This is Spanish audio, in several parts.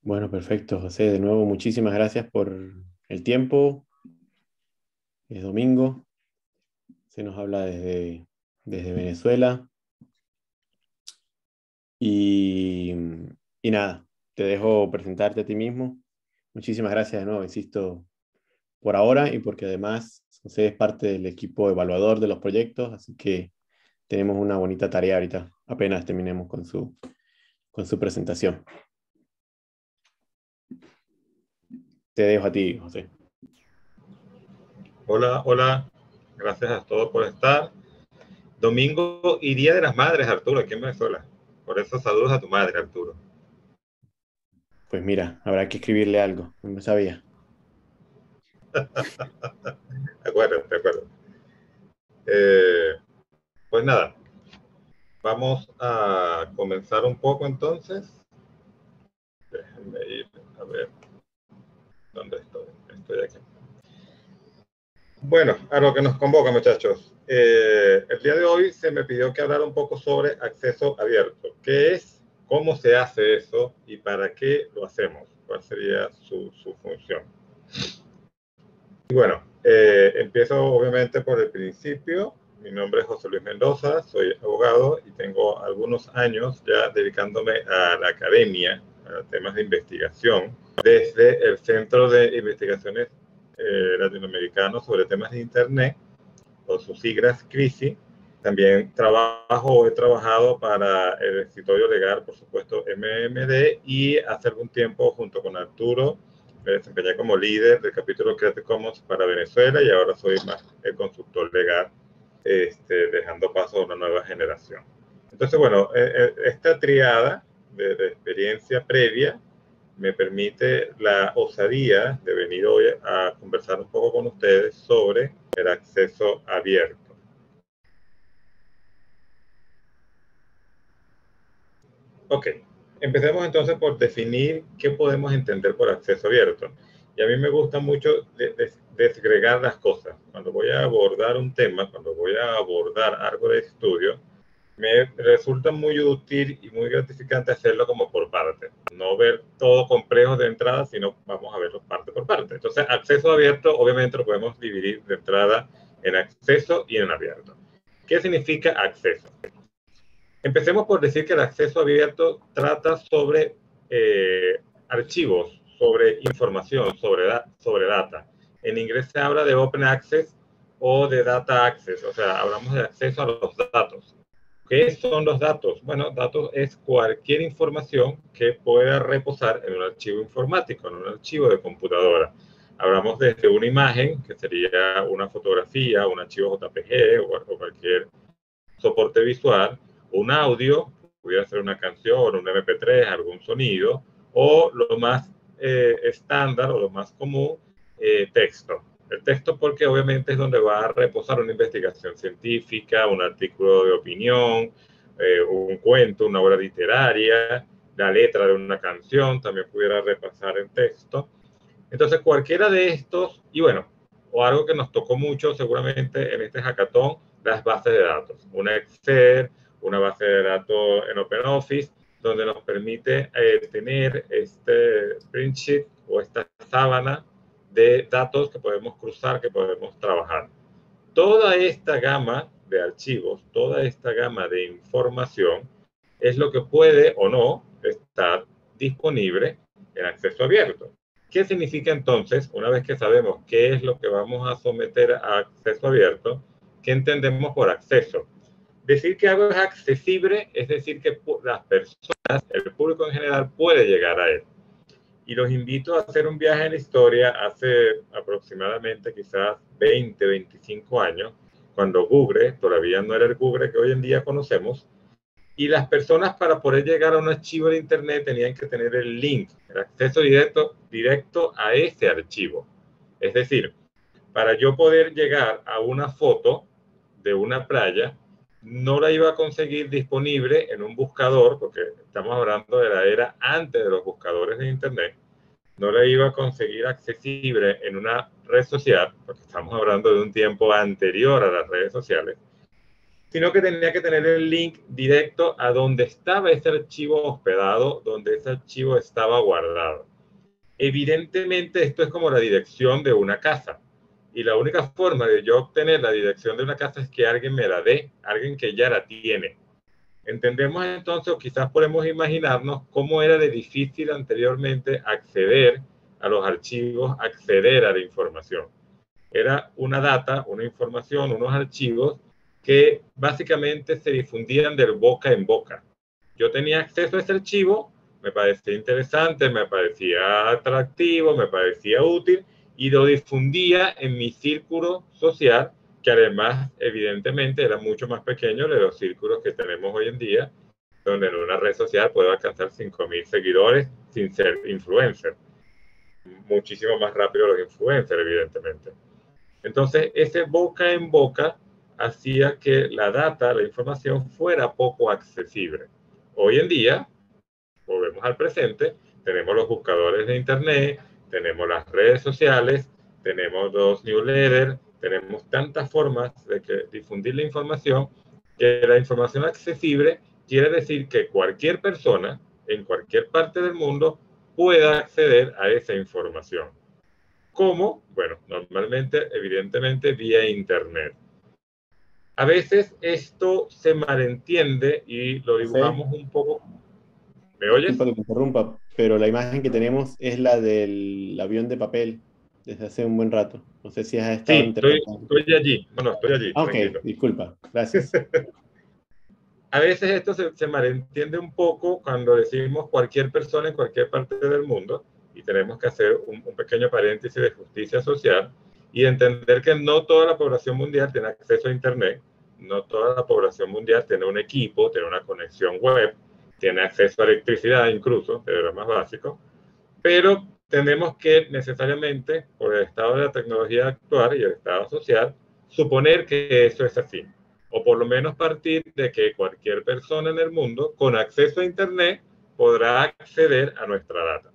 Bueno, perfecto, José. De nuevo, muchísimas gracias por el tiempo. Es domingo, se nos habla desde Venezuela y, y nada, te dejo presentarte a ti mismo. Muchísimas gracias de nuevo, insisto, por ahora y porque además José es parte del equipo evaluador de los proyectos, así que tenemos una bonita tarea ahorita, apenas terminemos con su presentación. Te dejo a ti, José. Hola, hola. Gracias a todos por estar. Domingo y Día de las Madres, Arturo, aquí en Venezuela. Por eso saludos a tu madre, Arturo. Pues mira, habrá que escribirle algo, no me sabía. De acuerdo, de acuerdo. Eh, pues nada, vamos a comenzar un poco entonces. Déjenme ir a ver dónde estoy. Estoy aquí. Bueno, a lo que nos convoca, muchachos. El día de hoy se me pidió que hablara un poco sobre acceso abierto. ¿Qué es? ¿Cómo se hace eso? ¿Y para qué lo hacemos? ¿Cuál sería su función? Y bueno, empiezo obviamente por el principio. Mi nombre es José Luis Mendoza, soy abogado y tengo algunos años ya dedicándome a la academia, a temas de investigación, desde el Centro de Investigaciones Latinoamericanos sobre temas de Internet, o sus siglas CRISI. También he trabajado para el escritorio legal, por supuesto, MMD, y hace algún tiempo, junto con Arturo, me desempeñé como líder del capítulo Creative Commons para Venezuela y ahora soy más el consultor legal, dejando paso a una nueva generación. Entonces, bueno, esta triada de experiencia previa me permite la osadía de venir hoy a conversar un poco con ustedes sobre el acceso abierto. Ok, empecemos entonces por definir qué podemos entender por acceso abierto. Y a mí me gusta mucho desagregar las cosas. Cuando voy a abordar un tema, cuando voy a abordar algo de estudio, me resulta muy útil y muy gratificante hacerlo como por parte. No ver todo complejo de entrada, sino vamos a verlo parte por parte. Entonces, acceso abierto, obviamente lo podemos dividir de entrada en acceso y en abierto. ¿Qué significa acceso? Empecemos por decir que el acceso abierto trata sobre archivos, sobre información, sobre data. En inglés se habla de open access o de data access, o sea, hablamos de acceso a los datos. ¿Qué son los datos? Bueno, datos es cualquier información que pueda reposar en un archivo informático, en un archivo de computadora. Hablamos desde una imagen, que sería una fotografía, un archivo JPG o cualquier soporte visual, un audio, pudiera ser una canción, un MP3, algún sonido, o lo más estándar o lo más común, texto. El texto porque obviamente es donde va a reposar una investigación científica, un artículo de opinión, un cuento, una obra literaria, la letra de una canción, también pudiera repasar en texto. Entonces cualquiera de estos, y bueno, o algo que nos tocó mucho seguramente en este hackathon, las bases de datos. Una Excel, una base de datos en OpenOffice, donde nos permite tener este spreadsheet o esta sábana de datos que podemos cruzar, que podemos trabajar. Toda esta gama de archivos, toda esta gama de información es lo que puede o no estar disponible en acceso abierto. ¿Qué significa entonces, una vez que sabemos qué es lo que vamos a someter a acceso abierto, qué entendemos por acceso? Decir que algo es accesible es decir que las personas, el público en general, puede llegar a él. Y los invito a hacer un viaje en la historia hace aproximadamente quizás 20, 25 años, cuando Google todavía no era el Google que hoy en día conocemos, y las personas para poder llegar a un archivo de internet tenían que tener el link, el acceso directo a ese archivo. Es decir, para yo poder llegar a una foto de una playa, no la iba a conseguir disponible en un buscador, porque estamos hablando de la era antes de los buscadores de internet, no la iba a conseguir accesible en una red social, porque estamos hablando de un tiempo anterior a las redes sociales, sino que tenía que tener el link directo a donde estaba ese archivo hospedado, donde ese archivo estaba guardado. Evidentemente, esto es como la dirección de una casa. Y la única forma de yo obtener la dirección de una casa es que alguien me la dé, alguien que ya la tiene. Entendemos entonces, o quizás podemos imaginarnos cómo era de difícil anteriormente acceder a los archivos, acceder a la información. Era una data, una información, unos archivos que básicamente se difundían de boca en boca. Yo tenía acceso a ese archivo, me parecía interesante, me parecía atractivo, me parecía útil y lo difundía en mi círculo social, que además evidentemente era mucho más pequeño de los círculos que tenemos hoy en día, donde en una red social puedo alcanzar 5.000 seguidores sin ser influencer. Muchísimo más rápido los influencers, evidentemente. Entonces, ese boca en boca hacía que la data, la información, fuera poco accesible. Hoy en día, volvemos al presente, tenemos los buscadores de Internet, tenemos las redes sociales, tenemos los newsletters, tenemos tantas formas de difundir la información, que la información accesible quiere decir que cualquier persona en cualquier parte del mundo pueda acceder a esa información. ¿Cómo? Bueno, normalmente, evidentemente, vía Internet. A veces esto se malentiende y lo José, dibujamos un poco. ¿Me oyes? disculpa que te interrumpa, pero la imagen que tenemos es la del avión de papel desde hace un buen rato. No sé si has estado Sí, interpretando. estoy allí. Bueno, estoy allí, Ah, ok, tranquilo. disculpa, gracias. A veces esto se malentiende un poco cuando decimos cualquier persona en cualquier parte del mundo y tenemos que hacer un pequeño paréntesis de justicia social y entender que no toda la población mundial tiene acceso a Internet, no toda la población mundial tiene un equipo, tiene una conexión web, tiene acceso a electricidad incluso, de lo más básico, pero tenemos que necesariamente, por el estado de la tecnología actual y el estado social, suponer que eso es así. O por lo menos partir de que cualquier persona en el mundo con acceso a Internet podrá acceder a nuestra data.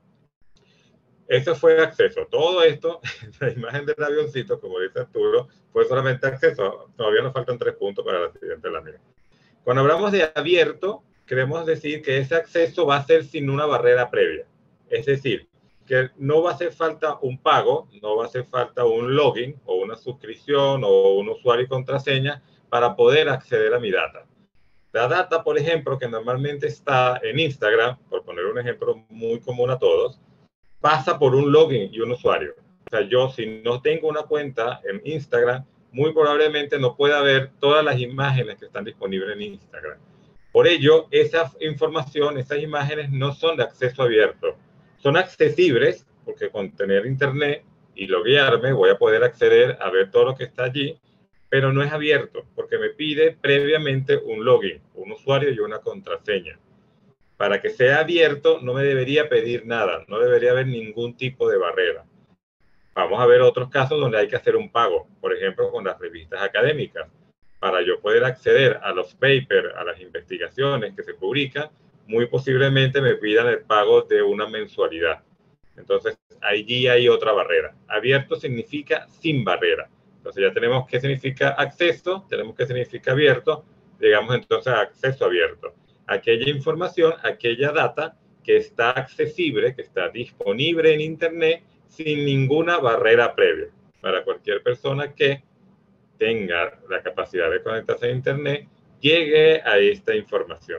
Eso fue acceso. Todo esto, la imagen del avioncito, como dice Arturo, fue solamente acceso. Todavía nos faltan 3 puntos para la siguiente lámina. Cuando hablamos de abierto, queremos decir que ese acceso va a ser sin una barrera previa. Es decir, que no va a hacer falta un pago, no va a hacer falta un login o una suscripción o un usuario y contraseña para poder acceder a mi data. La data, por ejemplo, que normalmente está en Instagram, por poner un ejemplo muy común a todos, pasa por un login y un usuario. O sea, yo si no tengo una cuenta en Instagram, muy probablemente no pueda ver todas las imágenes que están disponibles en Instagram. Por ello, esa información, esas imágenes no son de acceso abierto. Son accesibles porque con tener internet y loguearme voy a poder acceder a ver todo lo que está allí, pero no es abierto porque me pide previamente un login, un usuario y una contraseña. Para que sea abierto no me debería pedir nada, no debería haber ningún tipo de barrera. Vamos a ver otros casos donde hay que hacer un pago, por ejemplo, con las revistas académicas. Para yo poder acceder a los papers, a las investigaciones que se publican, muy posiblemente me pidan el pago de una mensualidad. Entonces, allí hay otra barrera. Abierto significa sin barrera. Entonces, ya tenemos qué significa acceso, tenemos qué significa abierto, llegamos entonces a acceso abierto. Aquella información, aquella data que está accesible, que está disponible en Internet sin ninguna barrera previa para cualquier persona que tenga la capacidad de conectarse a Internet, llegue a esta información.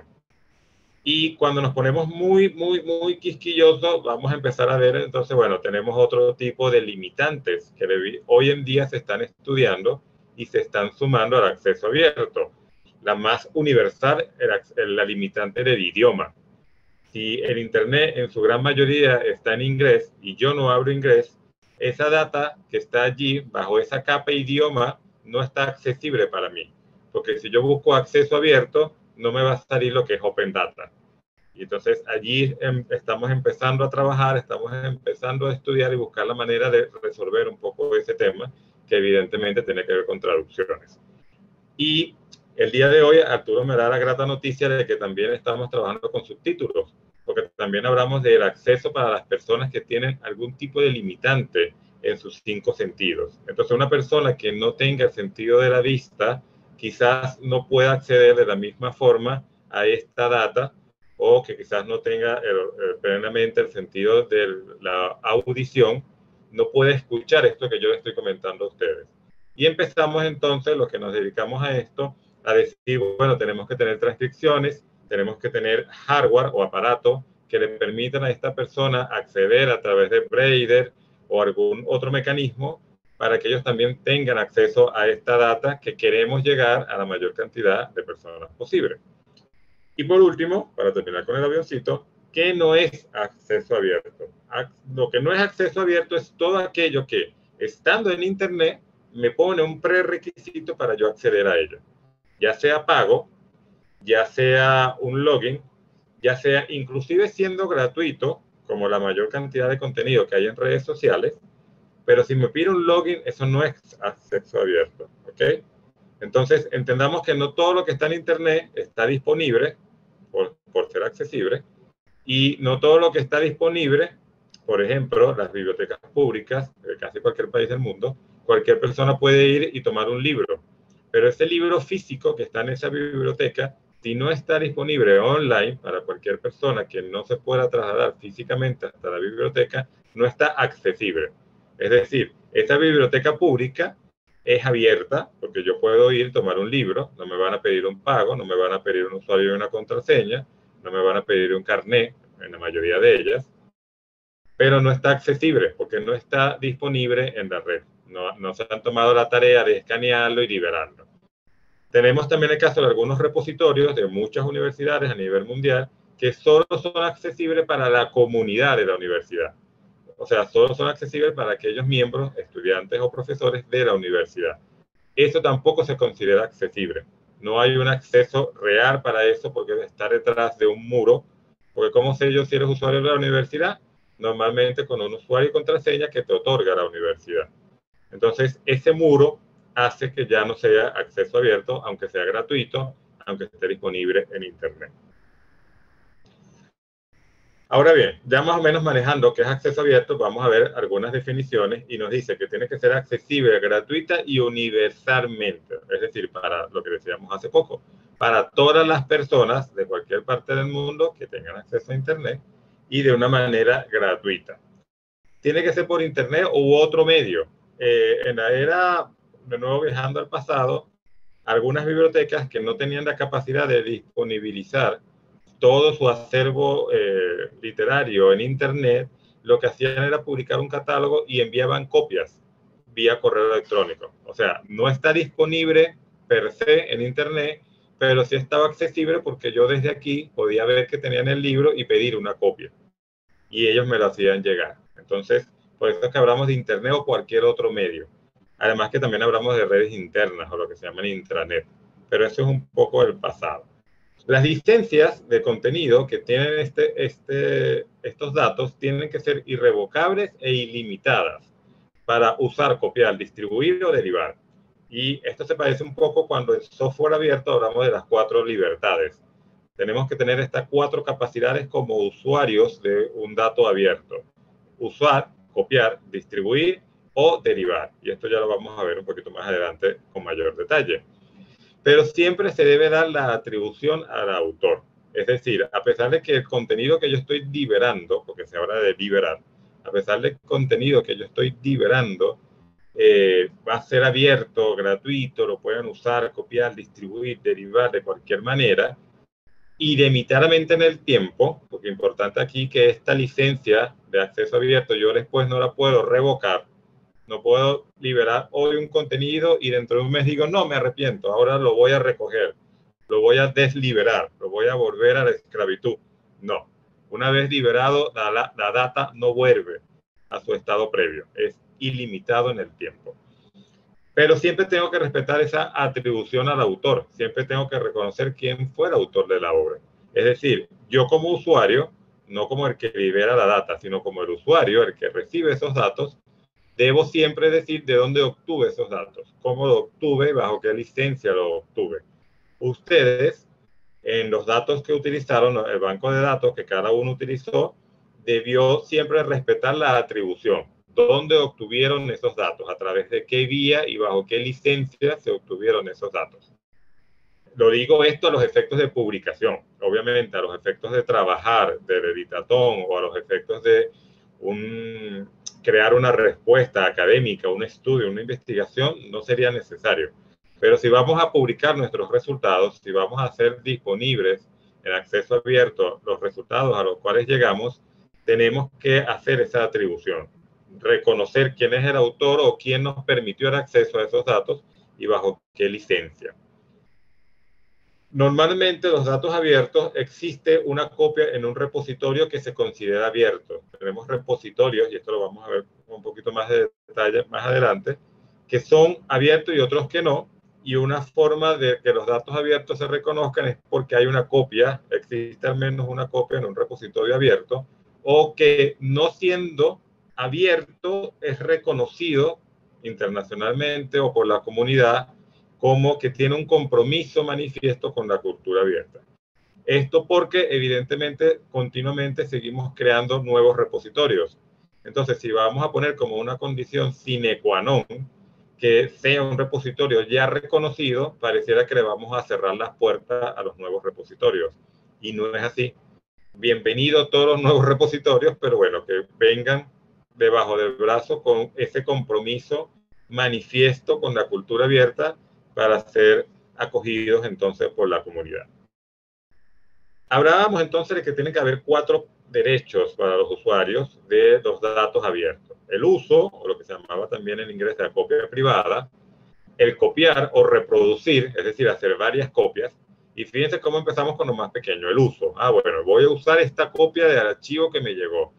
Y cuando nos ponemos muy quisquillosos, vamos a empezar a ver, entonces, bueno, tenemos otro tipo de limitantes que hoy en día se están estudiando y se están sumando al acceso abierto. La más universal, la limitante del idioma. Si el Internet en su gran mayoría está en inglés y yo no hablo inglés, esa data que está allí bajo esa capa idioma no está accesible para mí. Porque si yo busco acceso abierto, no me va a salir lo que es Open Data. Y entonces allí estamos empezando a trabajar, estamos empezando a estudiar y buscar la manera de resolver un poco ese tema, que evidentemente tiene que ver con traducciones. Y el día de hoy Arturo me da la grata noticia de que también estamos trabajando con subtítulos, porque también hablamos del acceso para las personas que tienen algún tipo de limitante en sus 5 sentidos. Entonces, una persona que no tenga el sentido de la vista quizás no pueda acceder de la misma forma a esta data, o que quizás no tenga plenamente el sentido de la audición, no puede escuchar esto que yo les estoy comentando a ustedes. Y empezamos entonces, los que nos dedicamos a esto, a decir, bueno, tenemos que tener transcripciones, tenemos que tener hardware o aparato que le permitan a esta persona acceder a través de Braille o algún otro mecanismo para que ellos también tengan acceso a esta data que queremos llegar a la mayor cantidad de personas posible. Y por último, para terminar con el avioncito, ¿qué no es acceso abierto? Lo que no es acceso abierto es todo aquello que, estando en Internet, me pone un prerequisito para yo acceder a ello. Ya sea pago, ya sea un login, ya sea inclusive siendo gratuito, como la mayor cantidad de contenido que hay en redes sociales, pero si me pide un login, eso no es acceso abierto, ¿ok? Entonces, entendamos que no todo lo que está en Internet está disponible por ser accesible, y no todo lo que está disponible, por ejemplo, las bibliotecas públicas de casi cualquier país del mundo, cualquier persona puede ir y tomar un libro, pero ese libro físico que está en esa biblioteca, si no está disponible online para cualquier persona que no se pueda trasladar físicamente hasta la biblioteca, no está accesible. Es decir, esa biblioteca pública es abierta, porque yo puedo ir, tomar un libro, no me van a pedir un pago, no me van a pedir un usuario y una contraseña, no me van a pedir un carnet, en la mayoría de ellas, pero no está accesible, porque no está disponible en la red. No se han tomado la tarea de escanearlo y liberarlo. Tenemos también el caso de algunos repositorios de muchas universidades a nivel mundial que solo son accesibles para la comunidad de la universidad. O sea, solo son accesibles para aquellos miembros, estudiantes o profesores de la universidad. Eso tampoco se considera accesible. No hay un acceso real para eso porque está detrás de un muro. Porque ¿cómo sé yo si eres usuario de la universidad? Normalmente con un usuario y contraseña que te otorga la universidad. Entonces, ese muro hace que ya no sea acceso abierto, aunque sea gratuito, aunque esté disponible en Internet. Ahora bien, ya más o menos manejando qué es acceso abierto, vamos a ver algunas definiciones y nos dice que tiene que ser accesible, gratuita y universalmente. Es decir, para lo que decíamos hace poco, para todas las personas de cualquier parte del mundo que tengan acceso a Internet y de una manera gratuita. Tiene que ser por Internet u otro medio. En la era, de nuevo viajando al pasado, algunas bibliotecas que no tenían la capacidad de disponibilizar todo su acervo literario en Internet, lo que hacían era publicar un catálogo y enviaban copias vía correo electrónico. O sea, no está disponible per se en Internet, pero sí estaba accesible porque yo desde aquí podía ver que tenían el libro y pedir una copia. Y ellos me lo hacían llegar. Entonces, por eso es que hablamos de Internet o cualquier otro medio. Además que también hablamos de redes internas o lo que se llaman intranet. Pero eso es un poco el pasado. Las licencias de contenido que tienen estos datos tienen que ser irrevocables e ilimitadas para usar, copiar, distribuir o derivar. Y esto se parece un poco cuando en software abierto hablamos de las 4 libertades. Tenemos que tener estas 4 capacidades como usuarios de un dato abierto. Usar, copiar, distribuir o derivar. Y esto ya lo vamos a ver un poquito más adelante con mayor detalle. Pero siempre se debe dar la atribución al autor. Es decir, a pesar de que el contenido que yo estoy liberando, porque se habla de liberar, a pesar del contenido que yo estoy liberando, va a ser abierto, gratuito, lo pueden usar, copiar, distribuir, derivar de cualquier manera, ilimitadamente en el tiempo, porque es importante aquí que esta licencia de acceso abierto yo después no la puedo revocar. No puedo liberar hoy un contenido y dentro de un mes digo, no, me arrepiento, ahora lo voy a recoger, lo voy a desliberar, lo voy a volver a la esclavitud. No, una vez liberado, la data no vuelve a su estado previo, es ilimitado en el tiempo. Pero siempre tengo que respetar esa atribución al autor, siempre tengo que reconocer quién fue el autor de la obra. Es decir, yo como usuario, no como el que libera la data, sino como el usuario, el que recibe esos datos, debo siempre decir de dónde obtuve esos datos, cómo lo obtuve, bajo qué licencia lo obtuve. Ustedes, en los datos que utilizaron, el banco de datos que cada uno utilizó, debió siempre respetar la atribución. ¿Dónde obtuvieron esos datos? ¿A través de qué vía y bajo qué licencia se obtuvieron esos datos? Lo digo esto a los efectos de publicación. Obviamente, a los efectos de trabajar, del editatón o a los efectos de crear una respuesta académica, un estudio, una investigación, no sería necesario. Pero si vamos a publicar nuestros resultados, si vamos a hacer disponibles en acceso abierto los resultados a los cuales llegamos, tenemos que hacer esa atribución, reconocer quién es el autor o quién nos permitió el acceso a esos datos y bajo qué licencia. Normalmente los datos abiertos existe una copia en un repositorio que se considera abierto. Tenemos repositorios, y esto lo vamos a ver con un poquito más de detalle más adelante, que son abiertos y otros que no. Y una forma de que los datos abiertos se reconozcan es porque hay una copia, existe al menos una copia en un repositorio abierto, o que no siendo abierto es reconocido internacionalmente o por la comunidad como que tiene un compromiso manifiesto con la cultura abierta. Esto porque evidentemente continuamente seguimos creando nuevos repositorios. Entonces, si vamos a poner como una condición sine qua non que sea un repositorio ya reconocido, pareciera que le vamos a cerrar las puertas a los nuevos repositorios. Y no es así. Bienvenido todos los nuevos repositorios, pero bueno, que vengan debajo del brazo con ese compromiso manifiesto con la cultura abierta para ser acogidos entonces por la comunidad. Hablábamos entonces de que tiene que haber 4 derechos para los usuarios de los datos abiertos. El uso, o lo que se llamaba también en inglés la copia privada, el copiar o reproducir, es decir, hacer varias copias. Y fíjense cómo empezamos con lo más pequeño, el uso. Bueno, voy a usar esta copia del archivo que me llegó.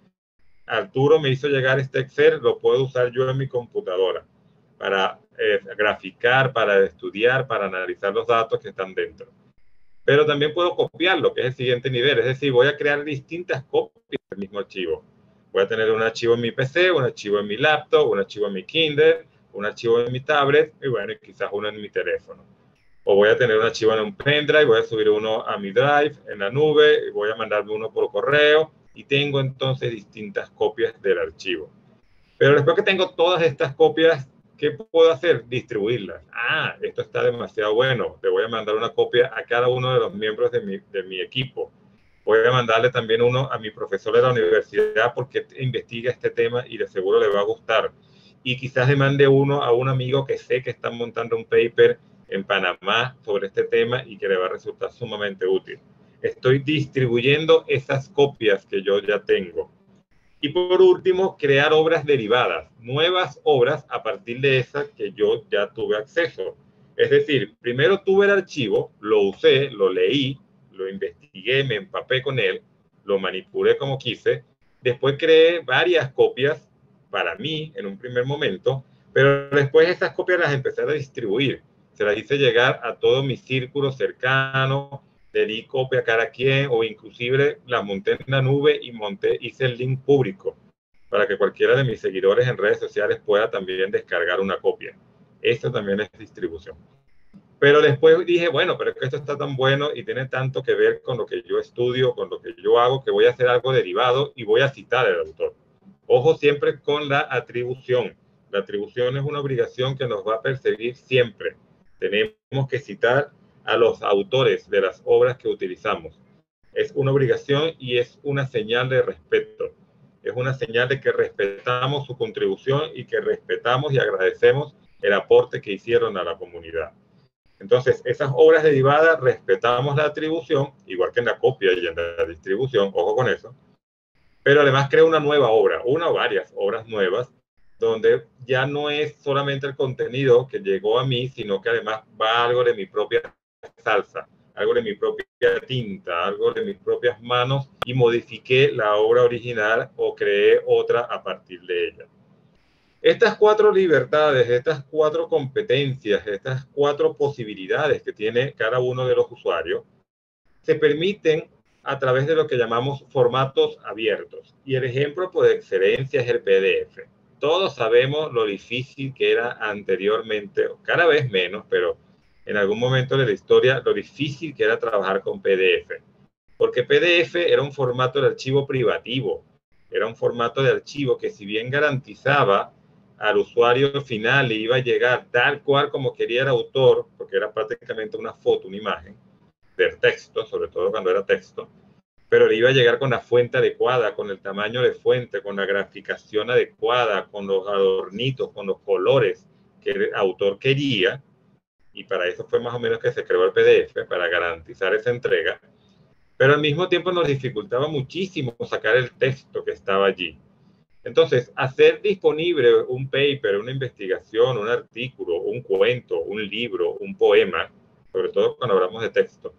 Arturo me hizo llegar este Excel, lo puedo usar yo en mi computadora para graficar, para estudiar, para analizar los datos que están dentro. Pero también puedo copiarlo, que es el siguiente nivel. Es decir, voy a crear distintas copias del mismo archivo. Voy a tener un archivo en mi PC, un archivo en mi laptop, un archivo en mi Kindle, un archivo en mi tablet y bueno, quizás uno en mi teléfono. O voy a tener un archivo en un pendrive, voy a subir uno a mi drive en la nube, y voy a mandarme uno por correo y tengo entonces distintas copias del archivo. Pero después que tengo todas estas copias, ¿qué puedo hacer? Distribuirlas. Esto está demasiado bueno. Le voy a mandar una copia a cada uno de los miembros de mi equipo. Voy a mandarle también uno a mi profesor de la universidad porque investiga este tema y de seguro le va a gustar. Y quizás le mande uno a un amigo que sé que está montando un paper en Panamá sobre este tema y que le va a resultar sumamente útil. Estoy distribuyendo esas copias que yo ya tengo. Y por último, crear obras derivadas, nuevas obras a partir de esas que yo ya tuve acceso. Es decir, primero tuve el archivo, lo usé, lo leí, lo investigué, me empapé con él, lo manipulé como quise, después creé varias copias para mí en un primer momento, pero después esas copias las empecé a distribuir. Se las hice llegar a todo mi círculo cercano, le di copia a cada quien o inclusive la monté en la nube y hice el link público para que cualquiera de mis seguidores en redes sociales pueda también descargar una copia. Esto también es distribución. Pero después dije, bueno, pero es que esto está tan bueno y tiene tanto que ver con lo que yo estudio, con lo que yo hago, que voy a hacer algo derivado y voy a citar al autor. Ojo siempre con la atribución. La atribución es una obligación que nos va a perseguir siempre. Tenemos que citar a los autores de las obras que utilizamos. Es una obligación y es una señal de respeto. Es una señal de que respetamos su contribución y que respetamos y agradecemos el aporte que hicieron a la comunidad. Entonces, esas obras derivadas respetamos la atribución, igual que en la copia y en la distribución, ojo con eso, pero además creo una nueva obra, una o varias obras nuevas, donde ya no es solamente el contenido que llegó a mí, sino que además va algo de mi propia salsa, algo de mi propia tinta, algo de mis propias manos, y modifiqué la obra original o creé otra a partir de ella. Estas 4 libertades, estas 4 competencias, estas 4 posibilidades que tiene cada uno de los usuarios, se permiten a través de lo que llamamos formatos abiertos. Y el ejemplo por excelencia es el PDF. Todos sabemos lo difícil que era anteriormente, cada vez menos, pero en algún momento de la historia, lo difícil que era trabajar con PDF. Porque PDF era un formato de archivo privativo, era un formato de archivo que si bien garantizaba al usuario final le iba a llegar tal cual como quería el autor, porque era prácticamente una foto, una imagen del texto, sobre todo cuando era texto, pero le iba a llegar con la fuente adecuada, con el tamaño de fuente, con la graficación adecuada, con los adornitos, con los colores que el autor quería, y para eso fue más o menos que se creó el PDF, para garantizar esa entrega, pero al mismo tiempo nos dificultaba muchísimo sacar el texto que estaba allí. Entonces, hacer disponible un paper, una investigación, un artículo, un cuento, un libro, un poema, sobre todo cuando hablamos de texto,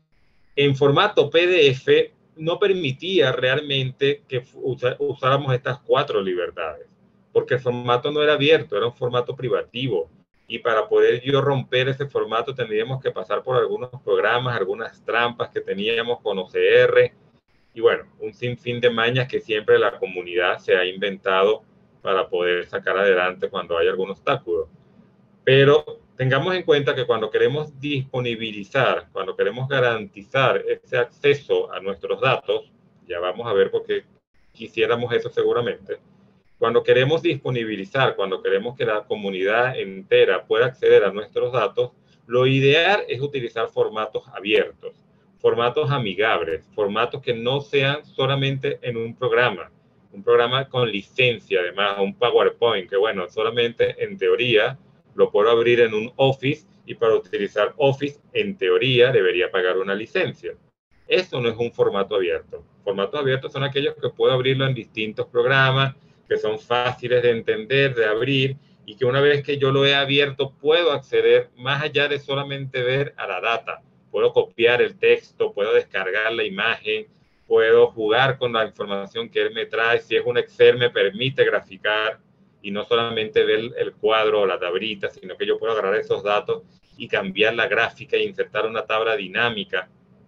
en formato PDF no permitía realmente que usáramos estas 4 libertades, porque el formato no era abierto, era un formato privativo. Y para poder yo romper ese formato tendríamos que pasar por algunos programas, algunas trampas que teníamos con OCR, y bueno, un sinfín de mañas que siempre la comunidad se ha inventado para poder sacar adelante cuando hay algún obstáculo. Pero tengamos en cuenta que cuando queremos disponibilizar, cuando queremos garantizar ese acceso a nuestros datos, ya vamos a ver por qué quisiéramos eso seguramente, cuando queremos disponibilizar, cuando queremos que la comunidad entera pueda acceder a nuestros datos, lo ideal es utilizar formatos abiertos, formatos amigables, formatos que no sean solamente en un programa con licencia, además, un PowerPoint, que bueno, solamente en teoría lo puedo abrir en un Office y para utilizar Office, en teoría, debería pagar una licencia. Eso no es un formato abierto. Formatos abiertos son aquellos que puedo abrirlo en distintos programas, que son fáciles de entender, de abrir, y que una vez que yo lo he abierto puedo acceder más allá de solamente ver a la data. Puedo copiar el texto, puedo descargar la imagen, puedo jugar con la información que él me trae. Si es un Excel me permite graficar y no solamente ver el cuadro o la tablita, sino que yo puedo agarrar esos datos y cambiar la gráfica e insertar una tabla dinámica.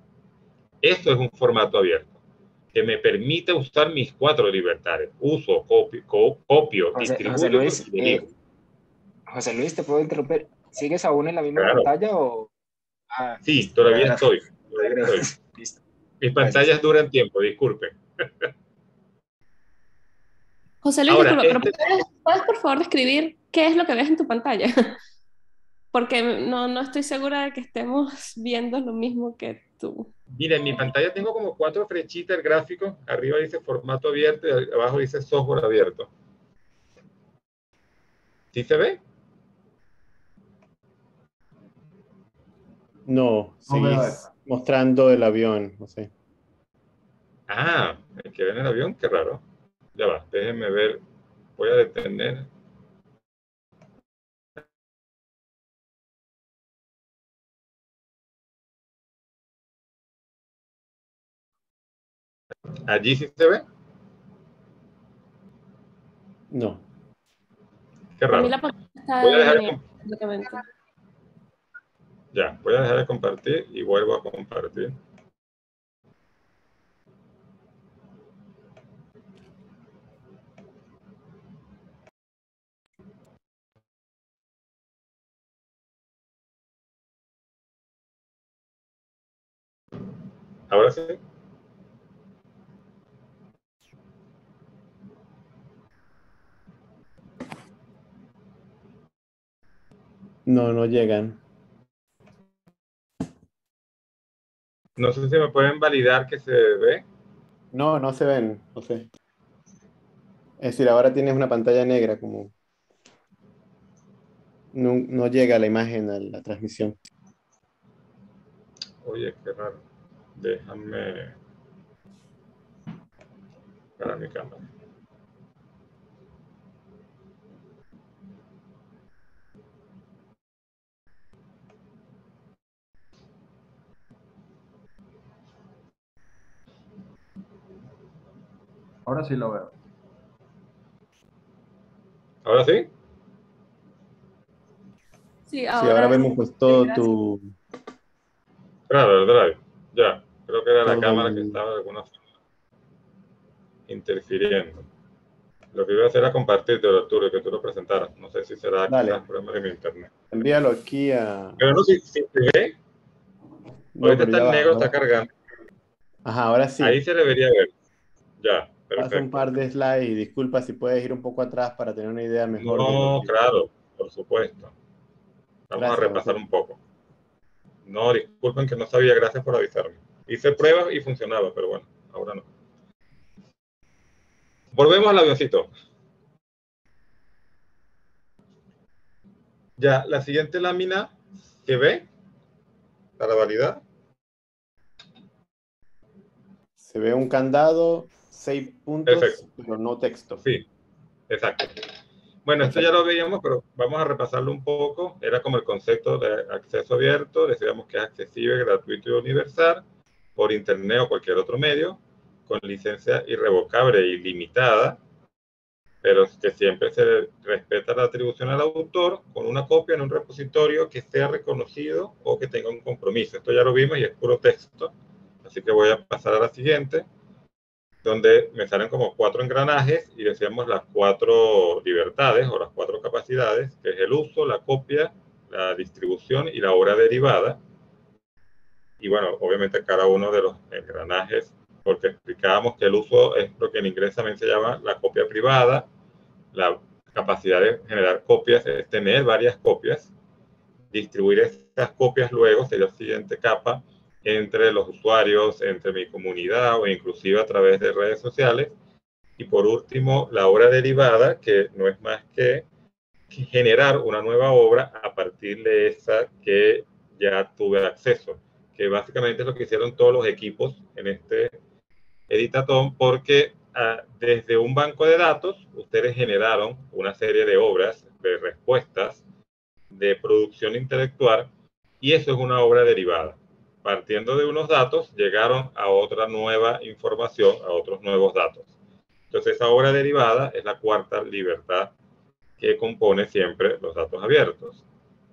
Eso es un formato abierto que me permite usar mis 4 libertades. Uso, copio, José distribuyo Luis, y dirijo. José Luis, ¿te puedo interrumpir? ¿Sigues aún en la misma Claro. pantalla o...? Ah, Sí, listo. todavía estoy. Listo. Mis pantallas duran tiempo, disculpen. José Luis, Ahora, disculpa, pero ¿puedes por favor describir qué es lo que ves en tu pantalla? Porque no estoy segura de que estemos viendo lo mismo que tú. Mira, en mi pantalla tengo como 4 flechitas el gráfico. Arriba dice formato abierto y abajo dice software abierto. ¿Sí se ve? No, seguís mostrando el avión, no sé. Ah, me quedé en el avión, qué raro. Ya va, déjenme ver. Voy a detener. ¿Allí sí se ve? No. Qué A raro. mí la pantalla está Voy a dejar de completamente. Ya, voy a dejar de compartir y vuelvo a compartir. Ahora sí. No, no llegan. No sé si me pueden validar que se ve. No, no se ven, no sé. Es decir, ahora tienes una pantalla negra, como no llega la imagen a la transmisión. Oye, qué raro. Déjame para mi cámara. Ahora sí lo veo. ¿Ahora sí? Sí, Sí, ahora vemos pues todo tu... Claro, el drive. Ya, creo que era la todo cámara que el- estaba de alguna forma interfiriendo. Lo que iba a hacer era compartirte, Arturo, que tú lo presentaras. No sé si será Dale. quizás problema de mi internet. Envíalo aquí a... Pero no, si se ve, No, ahorita pero está ya en va. negro, está cargando. Ajá, ahora sí. Ahí se debería ver. Ya, paso un Perfecto. par de slides y disculpa si puedes ir un poco atrás para tener una idea mejor de lo No, que... claro, por supuesto. Vamos a Gracias, repasar José. un poco. No, disculpen que no sabía, gracias por avisarme. Hice pruebas y funcionaba, pero bueno, ahora no. Volvemos al avioncito. Ya, la siguiente lámina que ve, para validar. Se ve un candado, 6 puntos, Perfecto. pero no texto. Sí, exacto. Bueno, esto ya lo veíamos, pero vamos a repasarlo un poco. Era como el concepto de acceso abierto. Decíamos que es accesible, gratuito y universal por internet o cualquier otro medio, con licencia irrevocable e ilimitada, pero que siempre se respeta la atribución al autor con una copia en un repositorio que sea reconocido o que tenga un compromiso. Esto ya lo vimos y es puro texto. Así que voy a pasar a la siguiente, donde me salen como 4 engranajes y decíamos las 4 libertades o las 4 capacidades, que es el uso, la copia, la distribución y la obra derivada. Y bueno, obviamente cada uno de los engranajes, porque explicábamos que el uso es lo que en inglés también se llama la copia privada, la capacidad de generar copias es tener varias copias, distribuir estas copias luego sería la siguiente capa, entre los usuarios, entre mi comunidad o inclusive a través de redes sociales. Y por último, la obra derivada, que no es más que generar una nueva obra a partir de esa que ya tuve acceso, que básicamente es lo que hicieron todos los equipos en este Editaton, porque desde un banco de datos ustedes generaron una serie de obras, de respuestas, de producción intelectual, y eso es una obra derivada. Partiendo de unos datos, llegaron a otra nueva información, a otros nuevos datos. Entonces, esa obra derivada es la cuarta libertad que compone siempre los datos abiertos.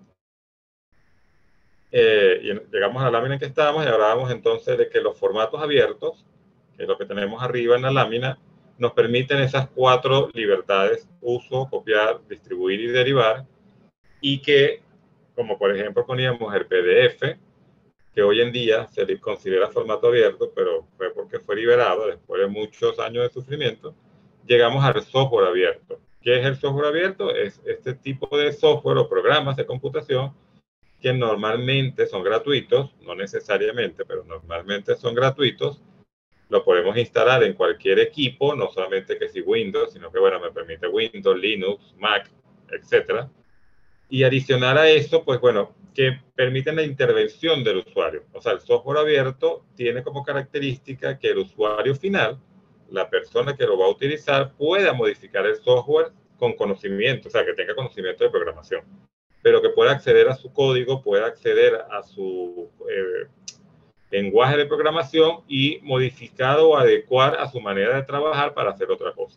Y llegamos a la lámina en que estábamos y hablábamos entonces de que los formatos abiertos, que es lo que tenemos arriba en la lámina, nos permiten esas 4 libertades: uso, copiar, distribuir y derivar, y que, como por ejemplo poníamos el PDF, que hoy en día se le considera formato abierto, pero fue porque fue liberado después de muchos años de sufrimiento, llegamos al software abierto. ¿Qué es el software abierto? Es este tipo de software o programas de computación que normalmente son gratuitos, no necesariamente, pero normalmente son gratuitos. Lo podemos instalar en cualquier equipo, no solamente que si Windows, sino que bueno, me permite Windows, Linux, Mac, etcétera. Y adicional a eso, pues bueno, que permiten la intervención del usuario. O sea, el software abierto tiene como característica que el usuario final, la persona que lo va a utilizar, pueda modificar el software con conocimiento, o sea, que tenga conocimiento de programación, pero que pueda acceder a su código, pueda acceder a su lenguaje de programación y modificado o adecuar a su manera de trabajar para hacer otra cosa.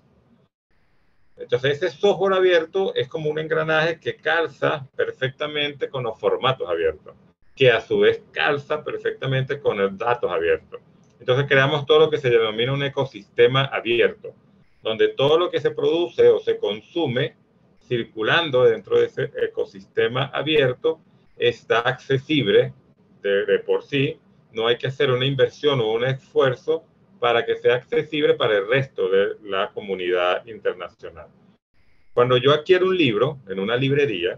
Entonces, ese software abierto es como un engranaje que calza perfectamente con los formatos abiertos, que a su vez calza perfectamente con los datos abiertos. Entonces, creamos todo lo que se denomina un ecosistema abierto, donde todo lo que se produce o se consume circulando dentro de ese ecosistema abierto está accesible de por sí. No hay que hacer una inversión o un esfuerzo para que sea accesible para el resto de la comunidad internacional. Cuando yo adquiero un libro en una librería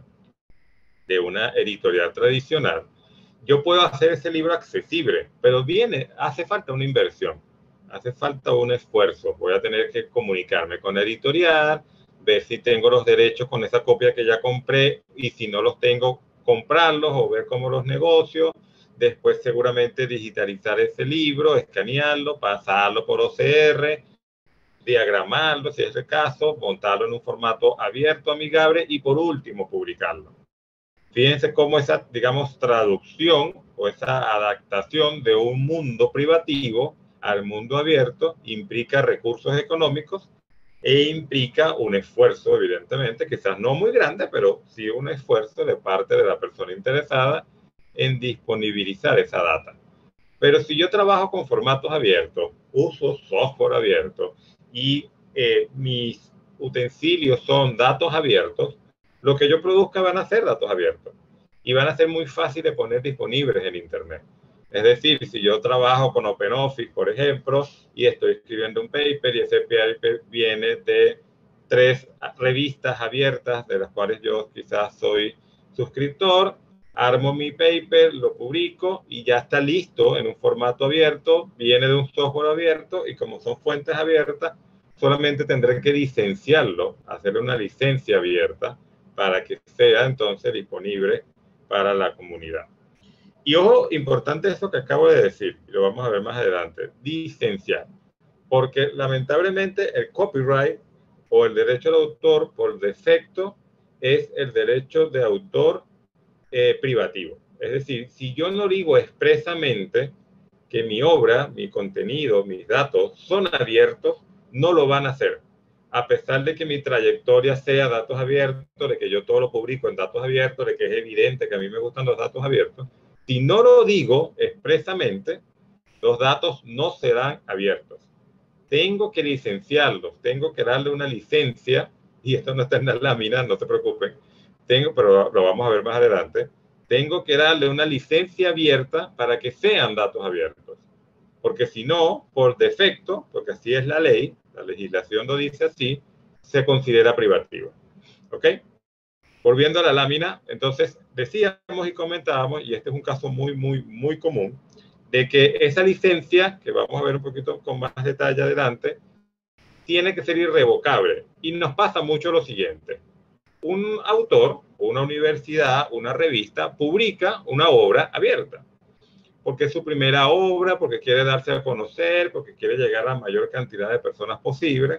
de una editorial tradicional, yo puedo hacer ese libro accesible, pero hace falta una inversión, hace falta un esfuerzo. Voy a tener que comunicarme con la editorial, ver si tengo los derechos con esa copia que ya compré, y si no los tengo, comprarlos o ver cómo los negocio. Después seguramente digitalizar ese libro, escanearlo, pasarlo por OCR, diagramarlo si es el caso, montarlo en un formato abierto, amigable, y por último publicarlo. Fíjense cómo esa, digamos, traducción o esa adaptación de un mundo privativo al mundo abierto implica recursos económicos e implica un esfuerzo, evidentemente, quizás no muy grande, pero sí un esfuerzo de parte de la persona interesada en disponibilizar esa data. Pero si yo trabajo con formatos abiertos, uso software abierto y mis utensilios son datos abiertos, lo que yo produzca van a ser datos abiertos y van a ser muy fáciles de poner disponibles en Internet. Es decir, si yo trabajo con OpenOffice, por ejemplo, y estoy escribiendo un paper y ese paper viene de 3 revistas abiertas de las cuales yo quizás soy suscriptor, armo mi paper, lo publico y ya está listo en un formato abierto, viene de un software abierto y como son fuentes abiertas, solamente tendré que licenciarlo, hacerle una licencia abierta para que sea entonces disponible para la comunidad. Y ojo, importante eso que acabo de decir, y lo vamos a ver más adelante, licenciar. Porque lamentablemente el copyright o el derecho de autor por defecto es el derecho de autor privativo. Es decir, si yo no digo expresamente que mi obra, mi contenido, mis datos son abiertos, no lo van a hacer. A pesar de que mi trayectoria sea datos abiertos, de que yo todo lo publico en datos abiertos, de que es evidente que a mí me gustan los datos abiertos, si no lo digo expresamente, los datos no serán abiertos. Tengo que licenciarlos, tengo que darle una licencia, y esto no está en la lámina, no se preocupen, pero lo vamos a ver más adelante, tengo que darle una licencia abierta para que sean datos abiertos. Porque si no, por defecto, porque así es la ley, la legislación lo dice así, se considera privativo. ¿Ok? Volviendo a la lámina, entonces decíamos y comentábamos, y este es un caso muy común, de que esa licencia, que vamos a ver un poquito con más detalle adelante, tiene que ser irrevocable. Y nos pasa mucho lo siguiente. Un autor, una universidad, una revista, publica una obra abierta. Porque es su primera obra, porque quiere darse a conocer, porque quiere llegar a la mayor cantidad de personas posible.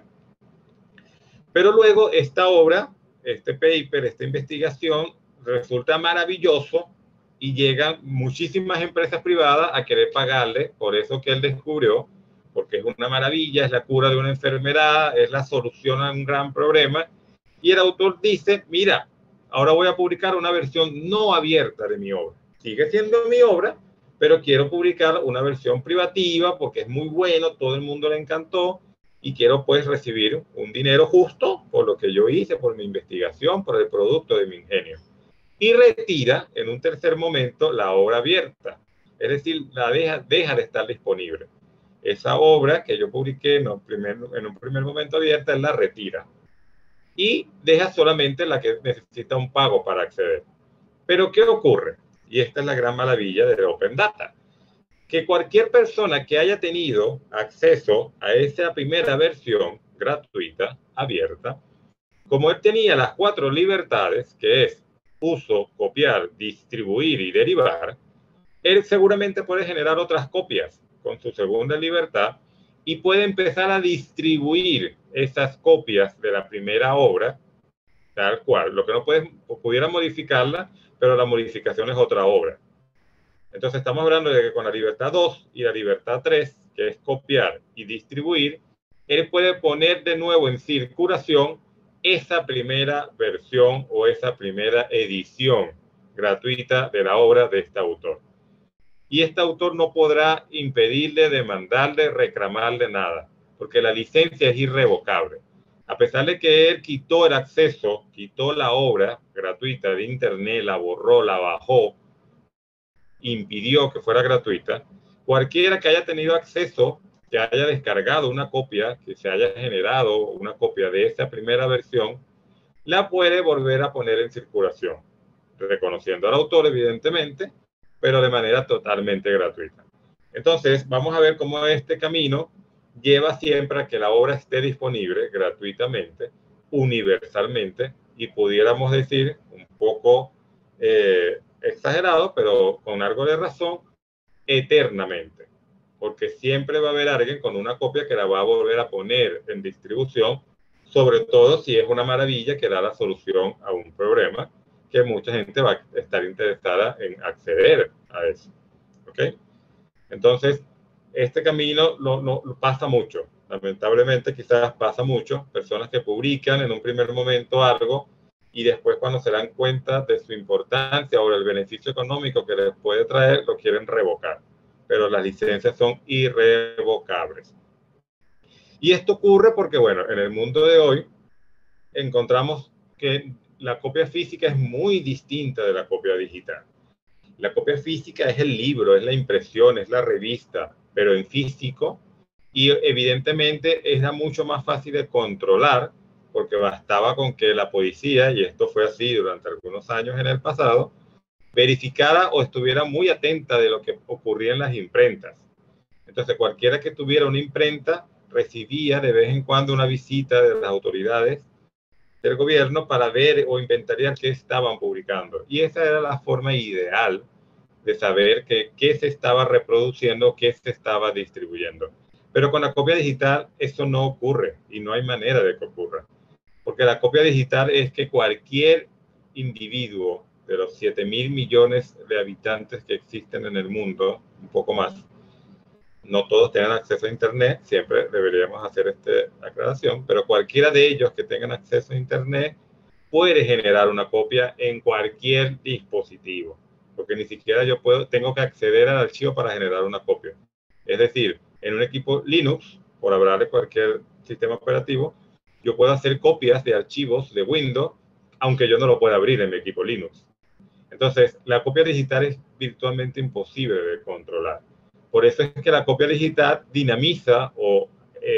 Pero luego esta obra, este paper, esta investigación, resulta maravilloso y llegan muchísimas empresas privadas a querer pagarle por eso que él descubrió, porque es una maravilla, es la cura de una enfermedad, es la solución a un gran problema. Y el autor dice, mira, ahora voy a publicar una versión no abierta de mi obra. Sigue siendo mi obra, pero quiero publicar una versión privativa porque es muy bueno, todo el mundo le encantó y quiero pues recibir un dinero justo por lo que yo hice, por mi investigación, por el producto de mi ingenio. Y retira en un tercer momento la obra abierta, es decir, la deja de estar disponible. Esa obra que yo publiqué en un primer momento abierta, él la retira y deja solamente la que necesita un pago para acceder. Pero ¿qué ocurre? Y esta es la gran maravilla de Open Data, que cualquier persona que haya tenido acceso a esa primera versión gratuita, abierta, como él tenía las 4 libertades, que es uso, copiar, distribuir y derivar, él seguramente puede generar otras copias con su segunda libertad y puede empezar a distribuir esas copias de la primera obra, tal cual. Lo que no pudiera modificarla, pero la modificación es otra obra. Entonces estamos hablando de que con la libertad 2 y la libertad 3, que es copiar y distribuir, él puede poner de nuevo en circulación esa primera versión o esa primera edición gratuita de la obra de este autor. Y este autor no podrá impedirle, demandarle, reclamarle nada, porque la licencia es irrevocable. A pesar de que él quitó el acceso, quitó la obra gratuita de internet, la borró, la bajó, impidió que fuera gratuita, cualquiera que haya tenido acceso, que haya descargado una copia, que se haya generado una copia de esa primera versión, la puede volver a poner en circulación, reconociendo al autor, evidentemente, pero de manera totalmente gratuita. Entonces, vamos a ver cómo este camino lleva siempre a que la obra esté disponible gratuitamente, universalmente, y pudiéramos decir un poco exagerado, pero con algo de razón, eternamente. Porque siempre va a haber alguien con una copia que la va a volver a poner en distribución, sobre todo si es una maravilla que da la solución a un problema que mucha gente va a estar interesada en acceder a eso. ¿Ok? Entonces, este camino lo pasa mucho. Lamentablemente, quizás pasa mucho. Personas que publican en un primer momento algo y después cuando se dan cuenta de su importancia o del beneficio económico que les puede traer, lo quieren revocar. Pero las licencias son irrevocables. Y esto ocurre porque, bueno, en el mundo de hoy encontramos que la copia física es muy distinta de la copia digital. La copia física es el libro, es la impresión, es la revista, pero en físico, y evidentemente era mucho más fácil de controlar, porque bastaba con que la policía, y esto fue así durante algunos años en el pasado, verificara o estuviera muy atenta de lo que ocurría en las imprentas. Entonces, cualquiera que tuviera una imprenta recibía de vez en cuando una visita de las autoridades del gobierno para ver o inventariar qué estaban publicando. Y esa era la forma ideal de saber qué se estaba reproduciendo, qué se estaba distribuyendo. Pero con la copia digital eso no ocurre y no hay manera de que ocurra. Porque la copia digital es que cualquier individuo de los 7.000 millones de habitantes que existen en el mundo, un poco más, no todos tengan acceso a Internet, siempre deberíamos hacer esta aclaración, pero cualquiera de ellos que tengan acceso a Internet puede generar una copia en cualquier dispositivo, porque ni siquiera yo tengo que acceder al archivo para generar una copia. Es decir, en un equipo Linux, por hablar de cualquier sistema operativo, yo puedo hacer copias de archivos de Windows, aunque yo no lo pueda abrir en mi equipo Linux. Entonces, la copia digital es virtualmente imposible de controlar. Por eso es que la copia digital dinamiza o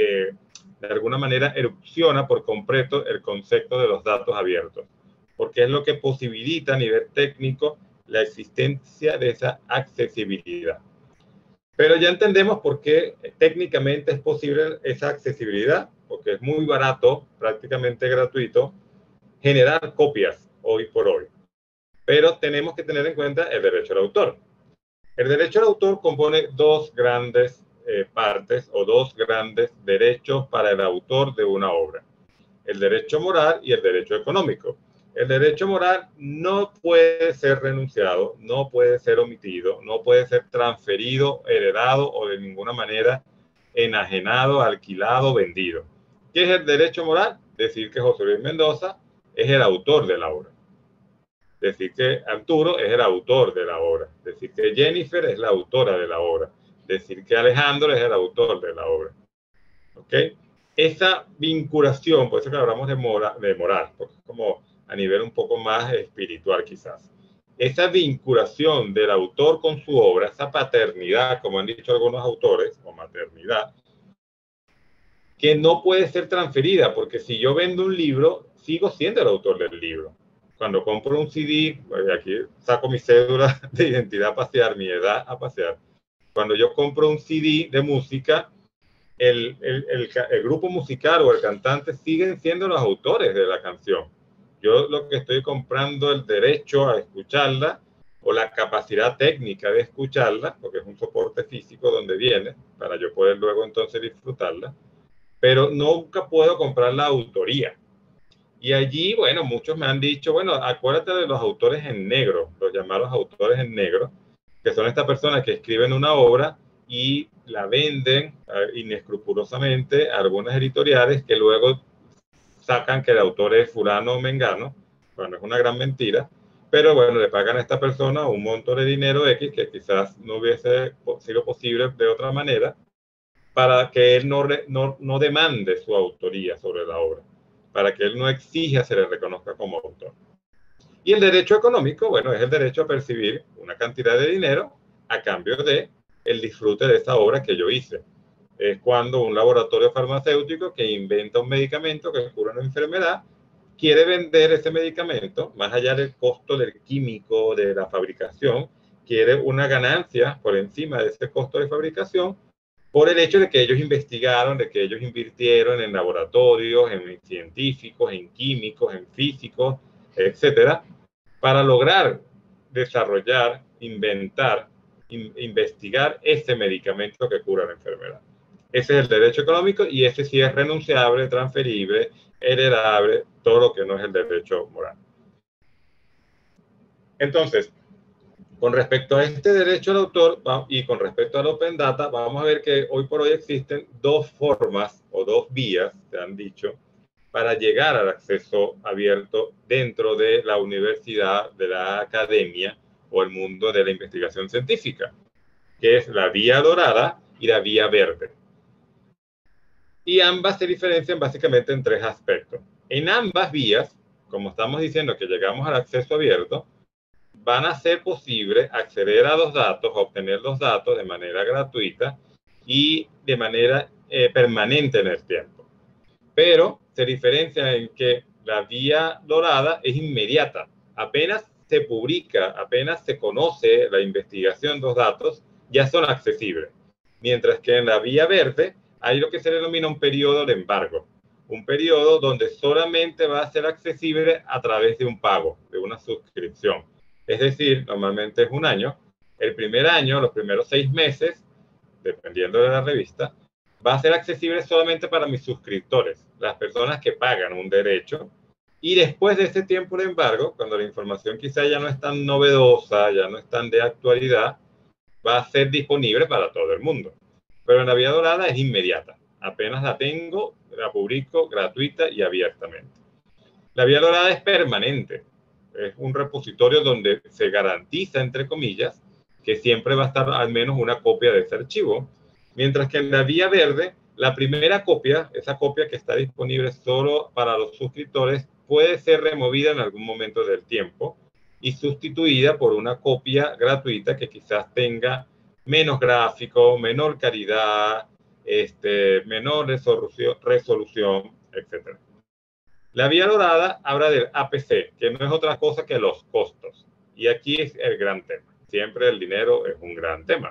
de alguna manera erupciona por completo el concepto de los datos abiertos, porque es lo que posibilita a nivel técnico la existencia de esa accesibilidad. Pero ya entendemos por qué técnicamente es posible esa accesibilidad, porque es muy barato, prácticamente gratuito, generar copias hoy por hoy. Pero tenemos que tener en cuenta el derecho al autor. El derecho al autor compone dos grandes partes o dos grandes derechos para el autor de una obra: el derecho moral y el derecho económico. El derecho moral no puede ser renunciado, no puede ser omitido, no puede ser transferido, heredado o de ninguna manera enajenado, alquilado, vendido. ¿Qué es el derecho moral? Decir que José Luis Mendoza es el autor de la obra. Decir que Arturo es el autor de la obra. Decir que Jennifer es la autora de la obra. Decir que Alejandro es el autor de la obra. ¿Ok? Esa vinculación, por eso que hablamos de moral, porque es como a nivel un poco más espiritual quizás. Esa vinculación del autor con su obra, esa paternidad, como han dicho algunos autores, o maternidad, que no puede ser transferida, porque si yo vendo un libro, sigo siendo el autor del libro. Cuando compro un CD, aquí saco mi cédula de identidad a pasear, mi edad a pasear. Cuando yo compro un CD de música, el grupo musical o el cantante siguen siendo los autores de la canción. Yo lo que estoy comprando es el derecho a escucharla o la capacidad técnica de escucharla, porque es un soporte físico donde viene, para yo poder luego entonces disfrutarla, pero nunca puedo comprar la autoría. Y allí, bueno, muchos me han dicho, bueno, acuérdate de los autores en negro, los llamados autores en negro, que son estas personas que escriben una obra y la venden inescrupulosamente a algunas editoriales que luego sacan que el autor es fulano o mengano, bueno, es una gran mentira, pero bueno, le pagan a esta persona un monto de dinero X que quizás no hubiese sido posible de otra manera, para que él no demande su autoría sobre la obra, para que él no exija se le reconozca como autor. Y el derecho económico, bueno, es el derecho a percibir una cantidad de dinero a cambio de el disfrute de esa obra que yo hice. Es cuando un laboratorio farmacéutico que inventa un medicamento que cura una enfermedad quiere vender ese medicamento, más allá del costo del químico, de la fabricación, quiere una ganancia por encima de ese costo de fabricación, por el hecho de que ellos investigaron, de que ellos invirtieron en laboratorios, en científicos, en químicos, en físicos, etcétera, para lograr desarrollar, inventar, investigar ese medicamento que cura la enfermedad. Ese es el derecho económico y ese sí es renunciable, transferible, heredable, todo lo que no es el derecho moral. Entonces, con respecto a este derecho al autor y con respecto al Open Data, vamos a ver que hoy por hoy existen dos formas o dos vías, se han dicho, para llegar al acceso abierto dentro de la universidad, de la academia o el mundo de la investigación científica, que es la vía dorada y la vía verde. Y ambas se diferencian básicamente en tres aspectos. En ambas vías, como estamos diciendo que llegamos al acceso abierto, van a ser posible acceder a los datos, obtener los datos de manera gratuita y de manera permanente en el tiempo. Pero se diferencia en que la vía dorada es inmediata. Apenas se publica, apenas se conoce la investigación de los datos, ya son accesibles. Mientras que en la vía verde hay lo que se denomina un periodo de embargo. Un periodo donde solamente va a ser accesible a través de un pago, de una suscripción. Es decir, normalmente es un año. El primer año, los primeros 6 meses, dependiendo de la revista, va a ser accesible solamente para mis suscriptores, las personas que pagan un derecho. Y después de ese tiempo de embargo, cuando la información quizá ya no es tan novedosa, ya no es tan de actualidad, va a ser disponible para todo el mundo. Pero en la vía dorada es inmediata. Apenas la tengo, la publico gratuita y abiertamente. La vía dorada es permanente. Es un repositorio donde se garantiza, entre comillas, que siempre va a estar al menos una copia de ese archivo. Mientras que en la vía verde, la primera copia, esa copia que está disponible solo para los suscriptores, puede ser removida en algún momento del tiempo y sustituida por una copia gratuita que quizás tenga menos gráfico, menor calidad, menor resolución, etc. La vía dorada habla del APC, que no es otra cosa que los costos. Y aquí es el gran tema. Siempre el dinero es un gran tema.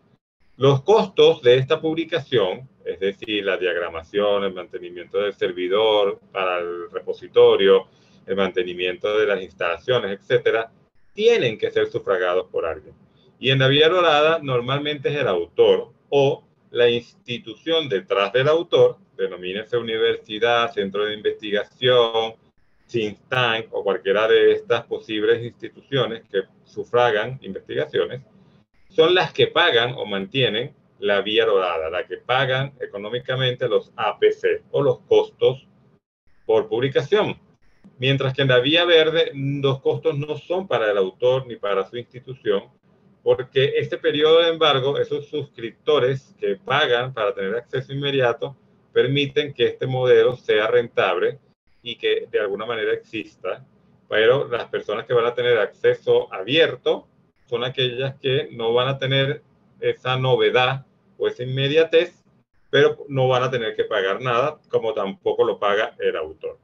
Los costos de esta publicación, es decir, la diagramación, el mantenimiento del servidor para el repositorio, el mantenimiento de las instalaciones, etcétera, tienen que ser sufragados por alguien. Y en la vía dorada normalmente es el autor o la institución detrás del autor, denomínese universidad, centro de investigación, think tank o cualquiera de estas posibles instituciones que sufragan investigaciones, son las que pagan o mantienen la vía dorada, la que pagan económicamente los APC o los costos por publicación. Mientras que en la vía verde los costos no son para el autor ni para su institución, porque este periodo de embargo, esos suscriptores que pagan para tener acceso inmediato, permiten que este modelo sea rentable y que de alguna manera exista, pero las personas que van a tener acceso abierto son aquellas que no van a tener esa novedad o esa inmediatez, pero no van a tener que pagar nada, como tampoco lo paga el autor.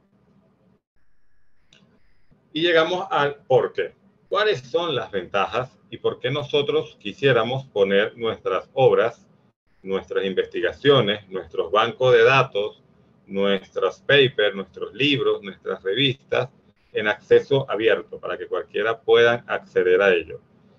Y llegamos al por qué. ¿Cuáles son las ventajas y por qué nosotros quisiéramos poner nuestras obras, nuestras investigaciones, nuestros bancos de datos, nuestros papers, nuestros libros, nuestras revistas en acceso abierto para que cualquiera pueda acceder a ello?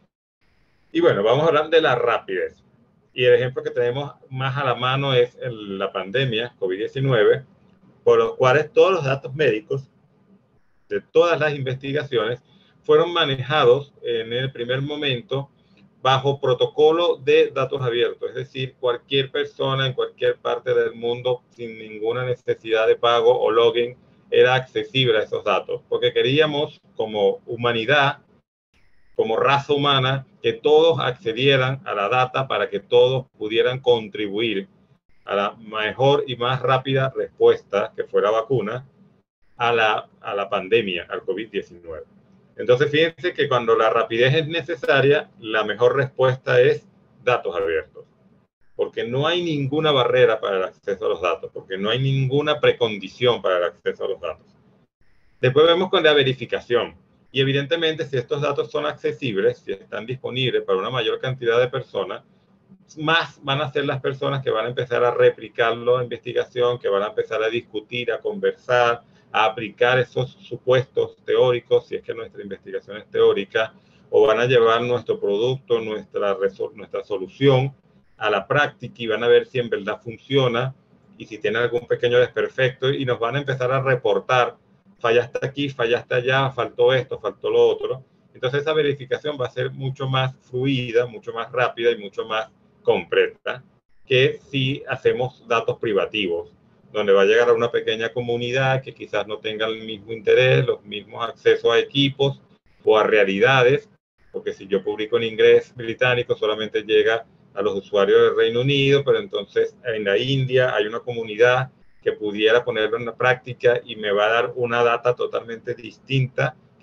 Y bueno, vamos a hablar de la rapidez. Y el ejemplo que tenemos más a la mano es la pandemia COVID-19, por los cuales todos los datos médicos de todas las investigaciones fueron manejados en el primer momento bajo protocolo de datos abiertos, es decir, cualquier persona en cualquier parte del mundo sin ninguna necesidad de pago o login era accesible a esos datos, porque queríamos como humanidad, como raza humana, que todos accedieran a la data para que todos pudieran contribuir a la mejor y más rápida respuesta, que fue la vacuna, a la pandemia, al COVID-19. Entonces, fíjense que cuando la rapidez es necesaria, la mejor respuesta es datos abiertos, porque no hay ninguna barrera para el acceso a los datos, porque no hay ninguna precondición para el acceso a los datos. Después vemos con la verificación. Y evidentemente, si estos datos son accesibles, si están disponibles para una mayor cantidad de personas, más van a ser las personas que van a empezar a replicarlo en investigación, que van a empezar a discutir, a conversar, a aplicar esos supuestos teóricos, si es que nuestra investigación es teórica, o van a llevar nuestro producto, nuestra solución a la práctica y van a ver si en verdad funciona y si tiene algún pequeño desperfecto y nos van a empezar a reportar, fallaste aquí, fallaste allá, faltó esto, faltó lo otro. Entonces esa verificación va a ser mucho más fluida, mucho más rápida y mucho más completa que si hacemos datos privativos, donde va a llegar a una pequeña comunidad que quizás no tenga el mismo interés, los mismos accesos a equipos o a realidades, porque si yo publico en inglés británico solamente llega a los usuarios del Reino Unido, pero entonces en la India hay una comunidad que pudiera ponerlo en la práctica y me va a dar una data totalmente distinta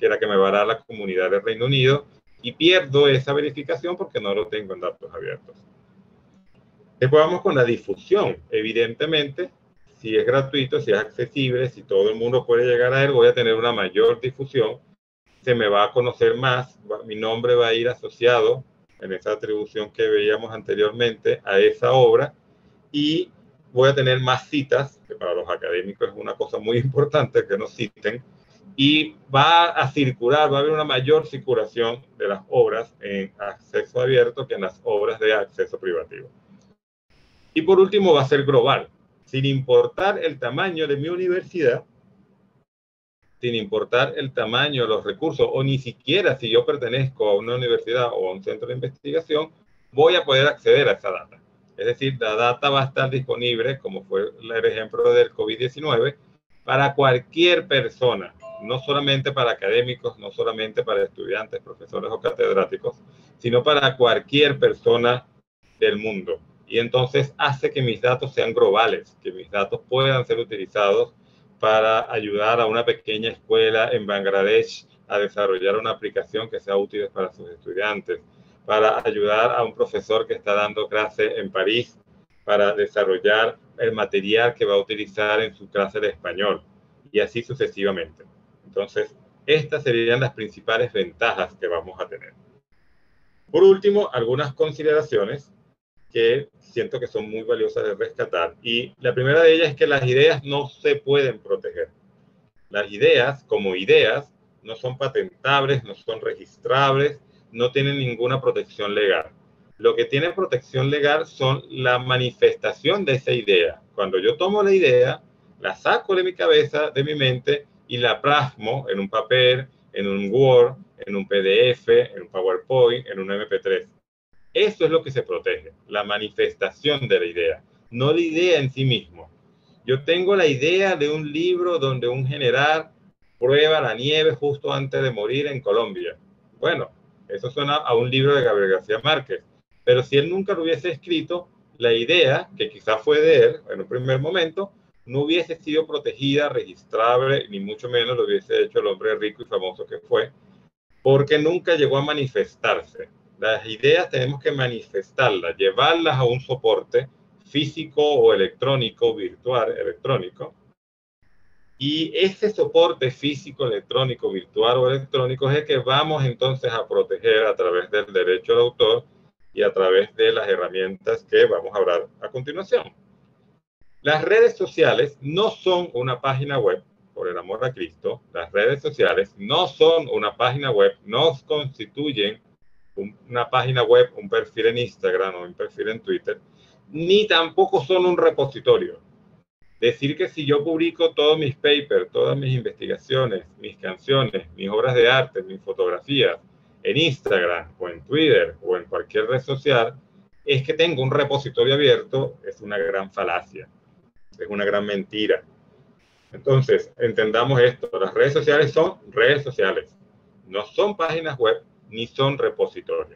siquiera que me va a dar la comunidad del Reino Unido, y pierdo esa verificación porque no lo tengo en datos abiertos. Después vamos con la difusión. Evidentemente, si es gratuito, si es accesible, si todo el mundo puede llegar a él, voy a tener una mayor difusión, se me va a conocer más, mi nombre va a ir asociado en esa atribución que veíamos anteriormente a esa obra, y voy a tener más citas, que para los académicos es una cosa muy importante que nos citen, y va a circular, va a haber una mayor circulación de las obras en acceso abierto que en las obras de acceso privativo. Y por último, va a ser global, sin importar el tamaño de mi universidad, sin importar el tamaño de los recursos, o ni siquiera si yo pertenezco a una universidad o a un centro de investigación, voy a poder acceder a esa data. Es decir, la data va a estar disponible, como fue el ejemplo del COVID-19, para cualquier persona, no solamente para académicos, no solamente para estudiantes, profesores o catedráticos, sino para cualquier persona del mundo. Y entonces hace que mis datos sean globales, que mis datos puedan ser utilizados para ayudar a una pequeña escuela en Bangladesh a desarrollar una aplicación que sea útil para sus estudiantes, para ayudar a un profesor que está dando clase en París para desarrollar el material que va a utilizar en su clase de español, y así sucesivamente. Entonces, estas serían las principales ventajas que vamos a tener. Por último, algunas consideraciones que siento que son muy valiosas de rescatar. Y la primera de ellas es que las ideas no se pueden proteger. Las ideas, como ideas, no son patentables, no son registrables, no tienen ninguna protección legal. Lo que tiene protección legal son la manifestación de esa idea. Cuando yo tomo la idea, la saco de mi cabeza, de mi mente, y la plasmo en un papel, en un Word, en un PDF, en un PowerPoint, en un MP3. Eso es lo que se protege, la manifestación de la idea, no la idea en sí mismo. Yo tengo la idea de un libro donde un general prueba la nieve justo antes de morir en Colombia. Bueno, eso suena a un libro de Gabriel García Márquez, pero si él nunca lo hubiese escrito, la idea, que quizás fue de él en un primer momento, no hubiese sido protegida, registrable, ni mucho menos lo hubiese hecho el hombre rico y famoso que fue, porque nunca llegó a manifestarse. Las ideas tenemos que manifestarlas, llevarlas a un soporte físico o electrónico, virtual, electrónico. Y ese soporte físico, electrónico, virtual o electrónico es el que vamos entonces a proteger a través del derecho de autor y a través de las herramientas que vamos a hablar a continuación. Las redes sociales no son una página web, por el amor a Cristo. Las redes sociales no son una página web, no constituyen una página web, un perfil en Instagram o un perfil en Twitter, ni tampoco son un repositorio. Decir que si yo publico todos mis papers, todas mis investigaciones, mis canciones, mis obras de arte, mis fotografías en Instagram o en Twitter o en cualquier red social, es que tengo un repositorio abierto, es una gran falacia, es una gran mentira. Entonces, entendamos esto, las redes sociales son redes sociales, no son páginas web, ni son repositorios.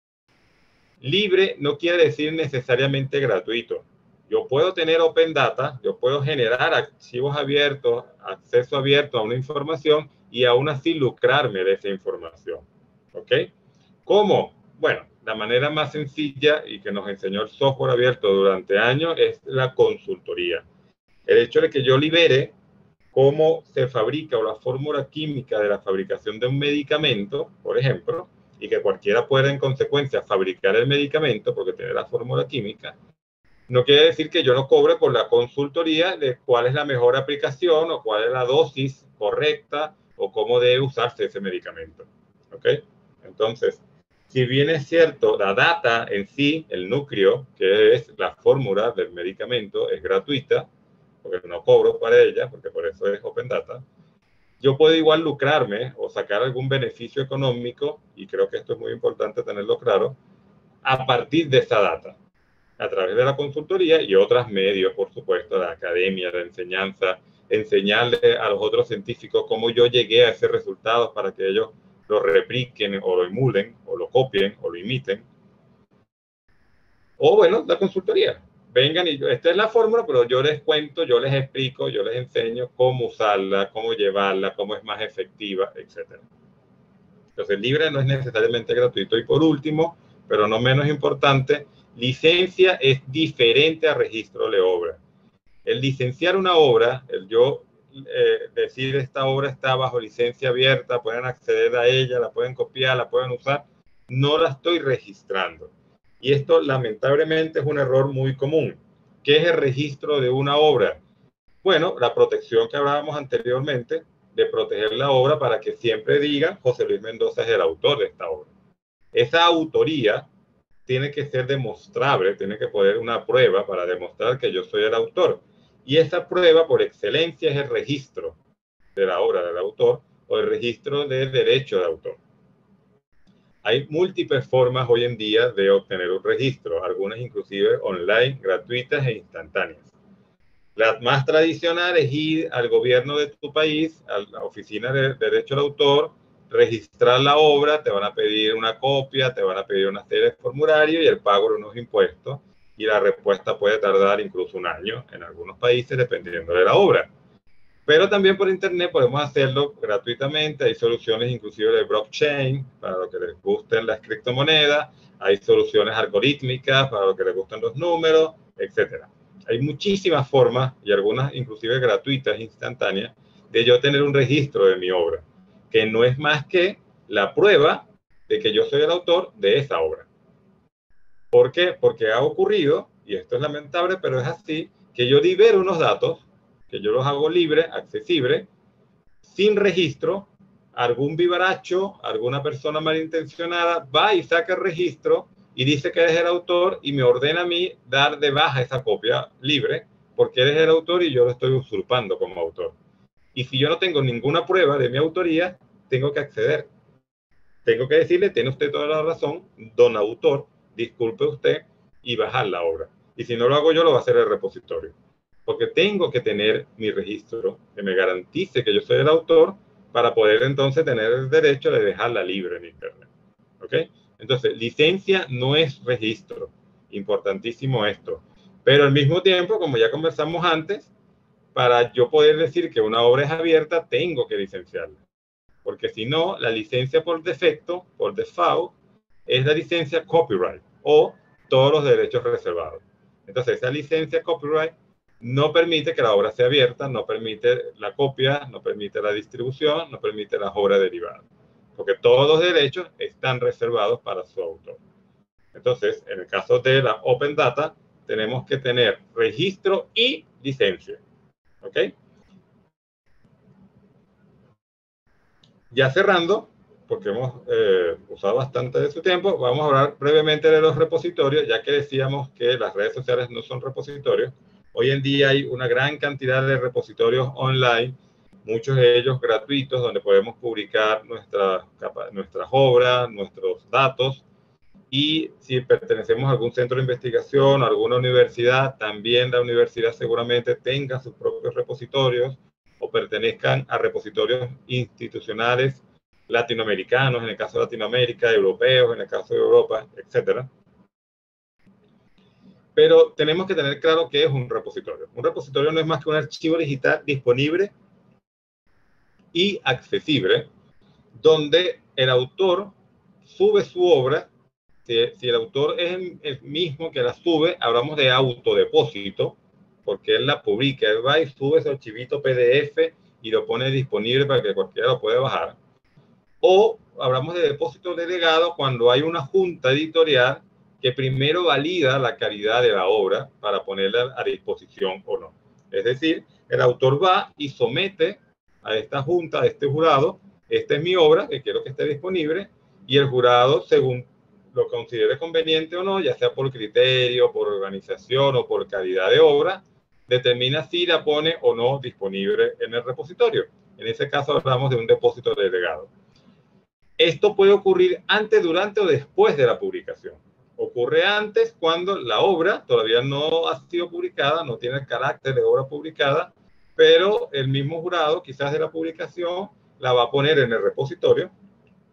Libre no quiere decir necesariamente gratuito. Yo puedo tener open data, yo puedo generar archivos abiertos, acceso abierto a una información y aún así lucrarme de esa información. ¿Ok? ¿Cómo? Bueno, la manera más sencilla y que nos enseñó el software abierto durante años es la consultoría. El hecho de que yo libere cómo se fabrica o la fórmula química de la fabricación de un medicamento, por ejemplo, y que cualquiera pueda en consecuencia fabricar el medicamento porque tiene la fórmula química, no quiere decir que yo no cobre por la consultoría de cuál es la mejor aplicación o cuál es la dosis correcta o cómo debe usarse ese medicamento. ¿Ok? Entonces, si bien es cierto, la data en sí, el núcleo, que es la fórmula del medicamento, es gratuita, porque no cobro para ella, porque por eso es open data, yo puedo igual lucrarme o sacar algún beneficio económico, y creo que esto es muy importante tenerlo claro, a partir de esa data, a través de la consultoría y otros medios, por supuesto, la academia, la enseñanza, enseñarle a los otros científicos cómo yo llegué a ese resultado para que ellos lo repliquen o lo emulen o lo copien o lo imiten. O bueno, la consultoría. vengan y esta es la fórmula, pero yo les cuento, yo les explico, yo les enseño cómo usarla, cómo llevarla, cómo es más efectiva, etc. Entonces, libre no es necesariamente gratuito. Y por último, pero no menos importante, licencia es diferente a registro de obra. El licenciar una obra, el yo decir esta obra está bajo licencia abierta, pueden acceder a ella, la pueden copiar, la pueden usar, no la estoy registrando. Y esto lamentablemente es un error muy común. ¿Qué es el registro de una obra? Bueno, la protección que hablábamos anteriormente, de proteger la obra para que siempre diga José Luis Mendoza es el autor de esta obra. Esa autoría tiene que ser demostrable, tiene que poner una prueba para demostrar que yo soy el autor. Y esa prueba por excelencia es el registro de la obra del autor o el registro de derecho de autor. Hay múltiples formas hoy en día de obtener un registro, algunas inclusive online, gratuitas e instantáneas. La más tradicional es ir al gobierno de tu país, a la oficina de derecho de autor, registrar la obra, te van a pedir una copia, te van a pedir una serie de formularios y el pago de unos impuestos. Y la respuesta puede tardar incluso un año en algunos países, dependiendo de la obra. Pero también por internet podemos hacerlo gratuitamente. Hay soluciones inclusive de blockchain para los que les gusten las criptomonedas. Hay soluciones algorítmicas para los que les gustan los números, etcétera. Hay muchísimas formas, y algunas inclusive gratuitas, instantáneas, de yo tener un registro de mi obra, que no es más que la prueba de que yo soy el autor de esa obra. ¿Por qué? Porque ha ocurrido, y esto es lamentable, pero es así, que yo libero unos datos, que yo los hago libre, accesible, sin registro, algún vivaracho, alguna persona malintencionada va y saca el registro y dice que eres el autor y me ordena a mí dar de baja esa copia libre porque eres el autor y yo lo estoy usurpando como autor. Y si yo no tengo ninguna prueba de mi autoría, tengo que acceder. Tengo que decirle, tiene usted toda la razón, don autor, disculpe usted, y bajar la obra. Y si no lo hago yo, lo va a hacer el repositorio. Porque tengo que tener mi registro que me garantice que yo soy el autor para poder entonces tener el derecho de dejarla libre en Internet. ¿Ok? Entonces, licencia no es registro. Importantísimo esto. Pero al mismo tiempo, como ya conversamos antes, para yo poder decir que una obra es abierta, tengo que licenciarla. Porque si no, la licencia por defecto, por default, es la licencia copyright o todos los derechos reservados. Entonces, esa licencia copyright no permite que la obra sea abierta, no permite la copia, no permite la distribución, no permite las obras derivadas. Porque todos los derechos están reservados para su autor. Entonces, en el caso de la Open Data, tenemos que tener registro y licencia. ¿Ok? Ya cerrando, porque hemos usado bastante de su tiempo, vamos a hablar brevemente de los repositorios, ya que decíamos que las redes sociales no son repositorios. Hoy en día hay una gran cantidad de repositorios online, muchos de ellos gratuitos, donde podemos publicar nuestras obras, nuestros datos. Y si pertenecemos a algún centro de investigación, a alguna universidad, también la universidad seguramente tenga sus propios repositorios o pertenezcan a repositorios institucionales latinoamericanos, en el caso de Latinoamérica, europeos, en el caso de Europa, etc. Pero tenemos que tener claro qué es un repositorio. Un repositorio no es más que un archivo digital disponible y accesible, donde el autor sube su obra. Si el autor es el mismo que la sube, hablamos de autodepósito, porque él la publica, él va y sube ese archivito PDF y lo pone disponible para que cualquiera lo pueda bajar. O hablamos de depósito delegado cuando hay una junta editorial que primero valida la calidad de la obra para ponerla a disposición o no. Es decir, el autor va y somete a esta junta, a este jurado, esta es mi obra, que quiero que esté disponible, y el jurado, según lo considere conveniente o no, ya sea por criterio, por organización o por calidad de obra, determina si la pone o no disponible en el repositorio. En ese caso hablamos de un depósito delegado. Esto puede ocurrir antes, durante o después de la publicación. Ocurre antes cuando la obra todavía no ha sido publicada, no tiene el carácter de obra publicada, pero el mismo jurado, quizás de la publicación, la va a poner en el repositorio.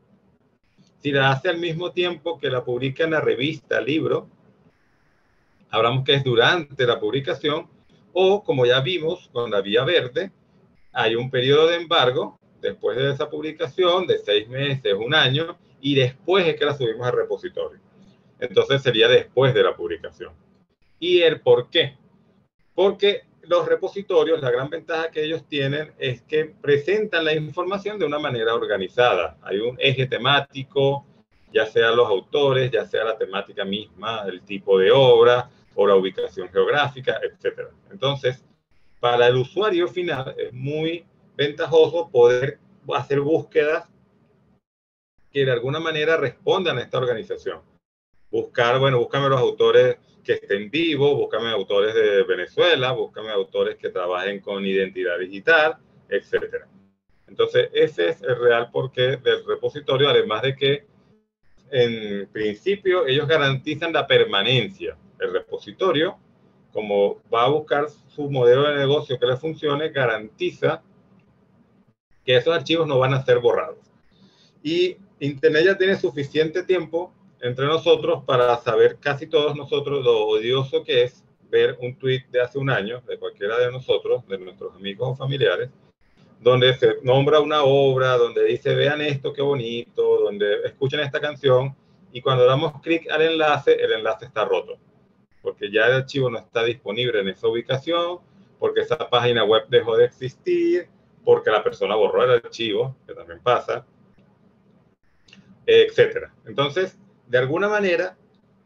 Si la hace al mismo tiempo que la publica en la revista, libro, hablamos que es durante la publicación, o como ya vimos con la vía verde, hay un periodo de embargo después de esa publicación de 6 meses, un año, y después es que la subimos al repositorio. Entonces sería después de la publicación. ¿Y el por qué? Porque los repositorios, la gran ventaja que ellos tienen es que presentan la información de una manera organizada. Hay un eje temático, ya sea los autores, ya sea la temática misma, el tipo de obra o la ubicación geográfica, etc. Entonces, para el usuario final es muy ventajoso poder hacer búsquedas que de alguna manera respondan a esta organización. Buscar, bueno, búscame los autores que estén vivos, búscame autores de Venezuela, búscame autores que trabajen con identidad digital, etc. Entonces, ese es el real porqué del repositorio, además de que en principio ellos garantizan la permanencia. El repositorio, como va a buscar su modelo de negocio que le funcione, garantiza que esos archivos no van a ser borrados. Y Internet ya tiene suficiente tiempo entre nosotros para saber casi todos nosotros lo odioso que es ver un tweet de hace un año de cualquiera de nosotros, de nuestros amigos o familiares, donde se nombra una obra, donde dice vean esto, qué bonito, donde escuchen esta canción, y cuando damos clic al enlace, el enlace está roto, porque ya el archivo no está disponible en esa ubicación, porque esa página web dejó de existir, porque la persona borró el archivo, que también pasa, etcétera. Entonces, de alguna manera,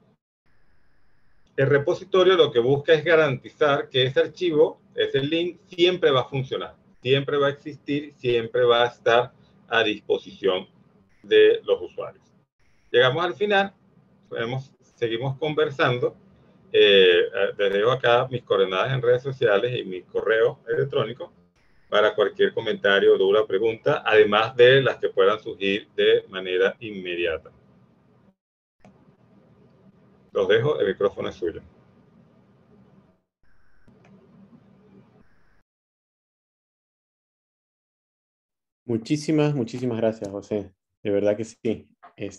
el repositorio lo que busca es garantizar que ese archivo, ese link, siempre va a funcionar, siempre va a existir, siempre va a estar a disposición de los usuarios. Llegamos al final, seguimos conversando. Les dejo acá mis coordenadas en redes sociales y mi correo electrónico para cualquier comentario, duda, pregunta, además de las que puedan surgir de manera inmediata. Los dejo, el micrófono es suyo. Muchísimas, muchísimas gracias, José. De verdad que sí.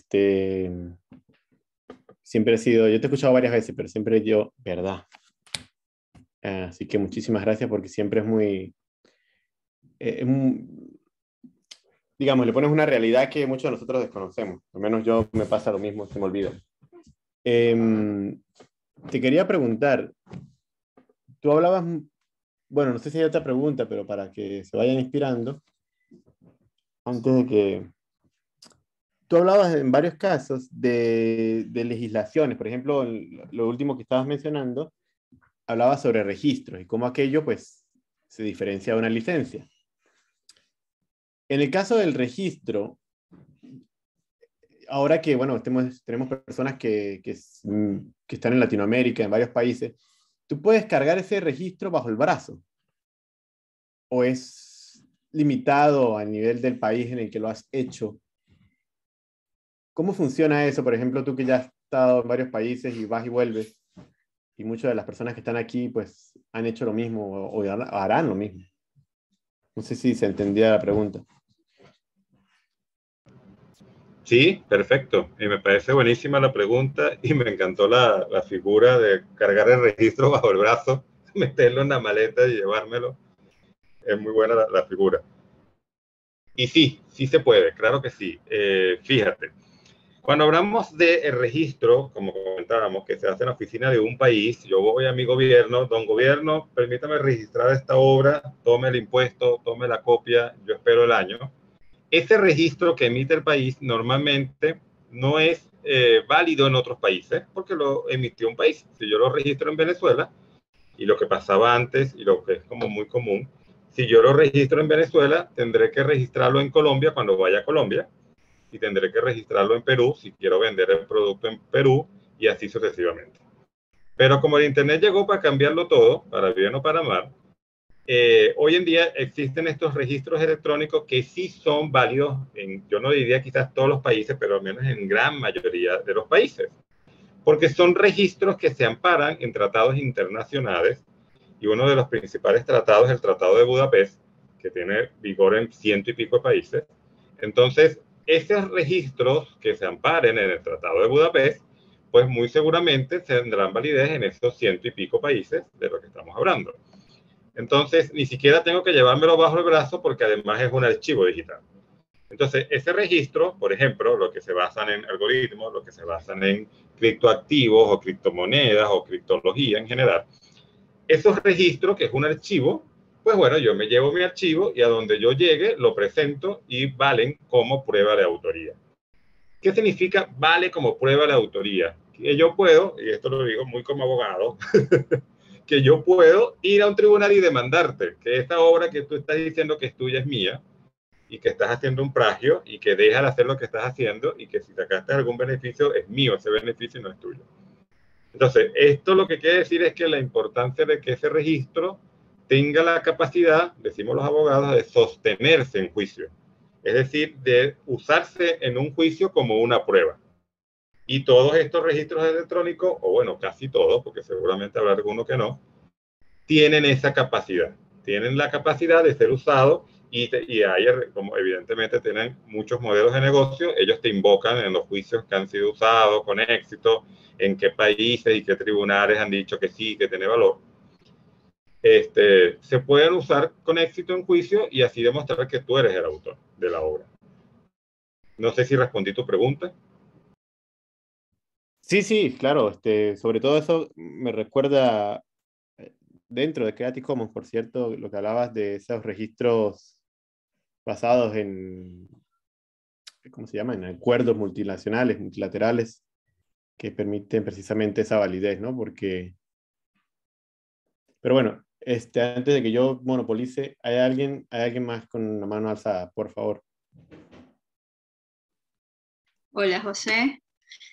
Siempre he sido, yo te he escuchado varias veces, pero siempre yo, verdad. Así que muchísimas gracias porque siempre es muy, digamos, le pones una realidad que muchos de nosotros desconocemos. Al menos yo me pasa lo mismo, se me olvida. Te quería preguntar, tú hablabas, bueno, no sé si hay otra pregunta, pero para que se vayan inspirando, antes de que... Tú hablabas en varios casos de legislaciones, por ejemplo, lo último que estabas mencionando, hablabas sobre registros y cómo aquello pues se diferencia de una licencia. En el caso del registro, ahora que, bueno, tenemos personas que están en Latinoamérica, en varios países, ¿tú puedes cargar ese registro bajo el brazo? ¿O es limitado a nivel del país en el que lo has hecho? ¿Cómo funciona eso? Por ejemplo, tú que ya has estado en varios países y vas y vuelves, y muchas de las personas que están aquí pues han hecho lo mismo o harán lo mismo. No sé si se entendía la pregunta. Sí, perfecto. Y me parece buenísima la pregunta y me encantó la figura de cargar el registro bajo el brazo, meterlo en la maleta y llevármelo. Es muy buena la figura. Y sí, sí se puede, claro que sí. Fíjate, cuando hablamos del registro, como comentábamos, que se hace en la oficina de un país, yo voy a mi gobierno, don gobierno, permítame registrar esta obra, tome el impuesto, tome la copia, yo espero el año. Ese registro que emite el país normalmente no es válido en otros países porque lo emitió un país. Si yo lo registro en Venezuela, y lo que pasaba antes y lo que es como muy común, si yo lo registro en Venezuela, tendré que registrarlo en Colombia cuando vaya a Colombia y tendré que registrarlo en Perú si quiero vender el producto en Perú y así sucesivamente. Pero como el Internet llegó para cambiarlo todo, para bien o para mal, hoy en día existen estos registros electrónicos que sí son válidos en, yo no diría quizás todos los países, pero al menos en gran mayoría de los países, porque son registros que se amparan en tratados internacionales y uno de los principales tratados es el Tratado de Budapest, que tiene vigor en 100 y pico de países. Entonces, esos registros que se amparen en el Tratado de Budapest pues muy seguramente tendrán validez en esos 100 y pico países de los que estamos hablando. Entonces, ni siquiera tengo que llevármelo bajo el brazo porque además es un archivo digital. Entonces, ese registro, por ejemplo, lo que se basan en algoritmos, lo que se basan en criptoactivos o criptomonedas o criptología en general, esos registros, que es un archivo, pues bueno, yo me llevo mi archivo y a donde yo llegue lo presento y valen como prueba de autoría. ¿Qué significa vale como prueba de autoría? Que yo puedo, y esto lo digo muy como abogado, que yo puedo ir a un tribunal y demandarte que esta obra que tú estás diciendo que es tuya es mía, y que estás haciendo un plagio y que dejas de hacer lo que estás haciendo y que si sacaste algún beneficio es mío, ese beneficio no es tuyo. Entonces, esto lo que quiere decir es que la importancia de que ese registro tenga la capacidad, decimos los abogados, de sostenerse en juicio. Es decir, de usarse en un juicio como una prueba. Y todos estos registros electrónicos, o bueno, casi todos, porque seguramente habrá alguno que no, tienen esa capacidad. Tienen la capacidad de ser usados y hay, como evidentemente tienen muchos modelos de negocio, ellos te invocan en los juicios que han sido usados con éxito, en qué países y qué tribunales han dicho que sí, que tiene valor. Se pueden usar con éxito en juicio y así demostrar que tú eres el autor de la obra. No sé si respondí tu pregunta. Sí, sí, claro. Sobre todo eso me recuerda dentro de Creative Commons, por cierto, lo que hablabas de esos registros basados en, ¿cómo se llama? En acuerdos multinacionales, multilaterales, que permiten precisamente esa validez, ¿no? Porque, pero bueno, antes de que yo monopolice, hay alguien más con la mano alzada, por favor. Hola, José.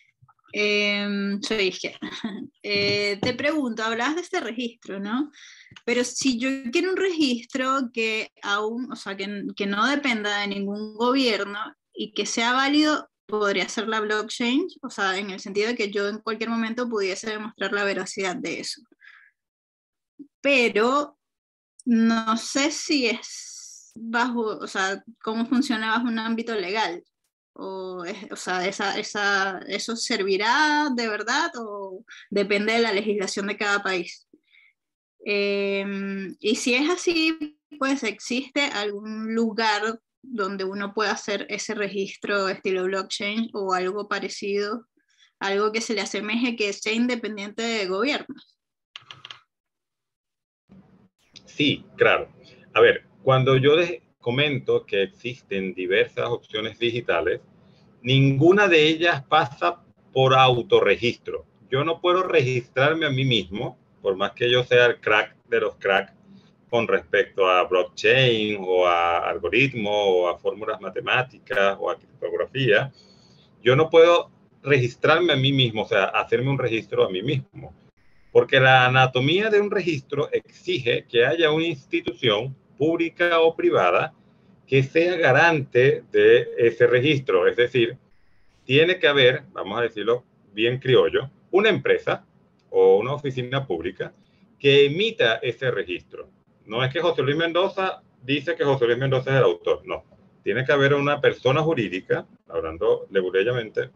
Soy Izquierda. Te pregunto, hablabas de este registro, ¿no? Pero si yo quiero un registro que aún, o sea, que no dependa de ningún gobierno y que sea válido, podría ser la blockchain, o sea, en el sentido de que yo en cualquier momento pudiese demostrar la veracidad de eso. Pero no sé si es bajo, o sea, cómo funciona bajo un ámbito legal. O sea, ¿eso servirá de verdad o depende de la legislación de cada país? Y si es así, pues existe algún lugar donde uno pueda hacer ese registro estilo blockchain o algo parecido, algo que se le asemeje que sea independiente de gobiernos. Sí, claro. A ver, cuando yo comento que existen diversas opciones digitales, ninguna de ellas pasa por autorregistro. Yo no puedo registrarme a mí mismo, por más que yo sea el crack de los cracks con respecto a blockchain o a algoritmos o a fórmulas matemáticas o a criptografía. Yo no puedo registrarme a mí mismo, o sea, hacerme un registro a mí mismo. Porque la anatomía de un registro exige que haya una institución pública o privada que sea garante de ese registro. Es decir, tiene que haber, vamos a decirlo bien criollo, una empresa o una oficina pública que emita ese registro. No es que José Luis Mendoza dice que José Luis Mendoza es el autor, no. Tiene que haber una persona jurídica, hablando leguleyamente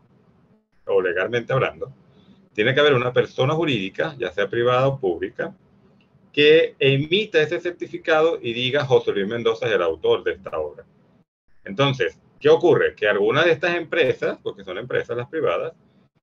o legalmente hablando, tiene que haber una persona jurídica, ya sea privada o pública, que emita ese certificado y diga José Luis Mendoza es el autor de esta obra. Entonces, ¿qué ocurre? Que algunas de estas empresas, porque son empresas las privadas,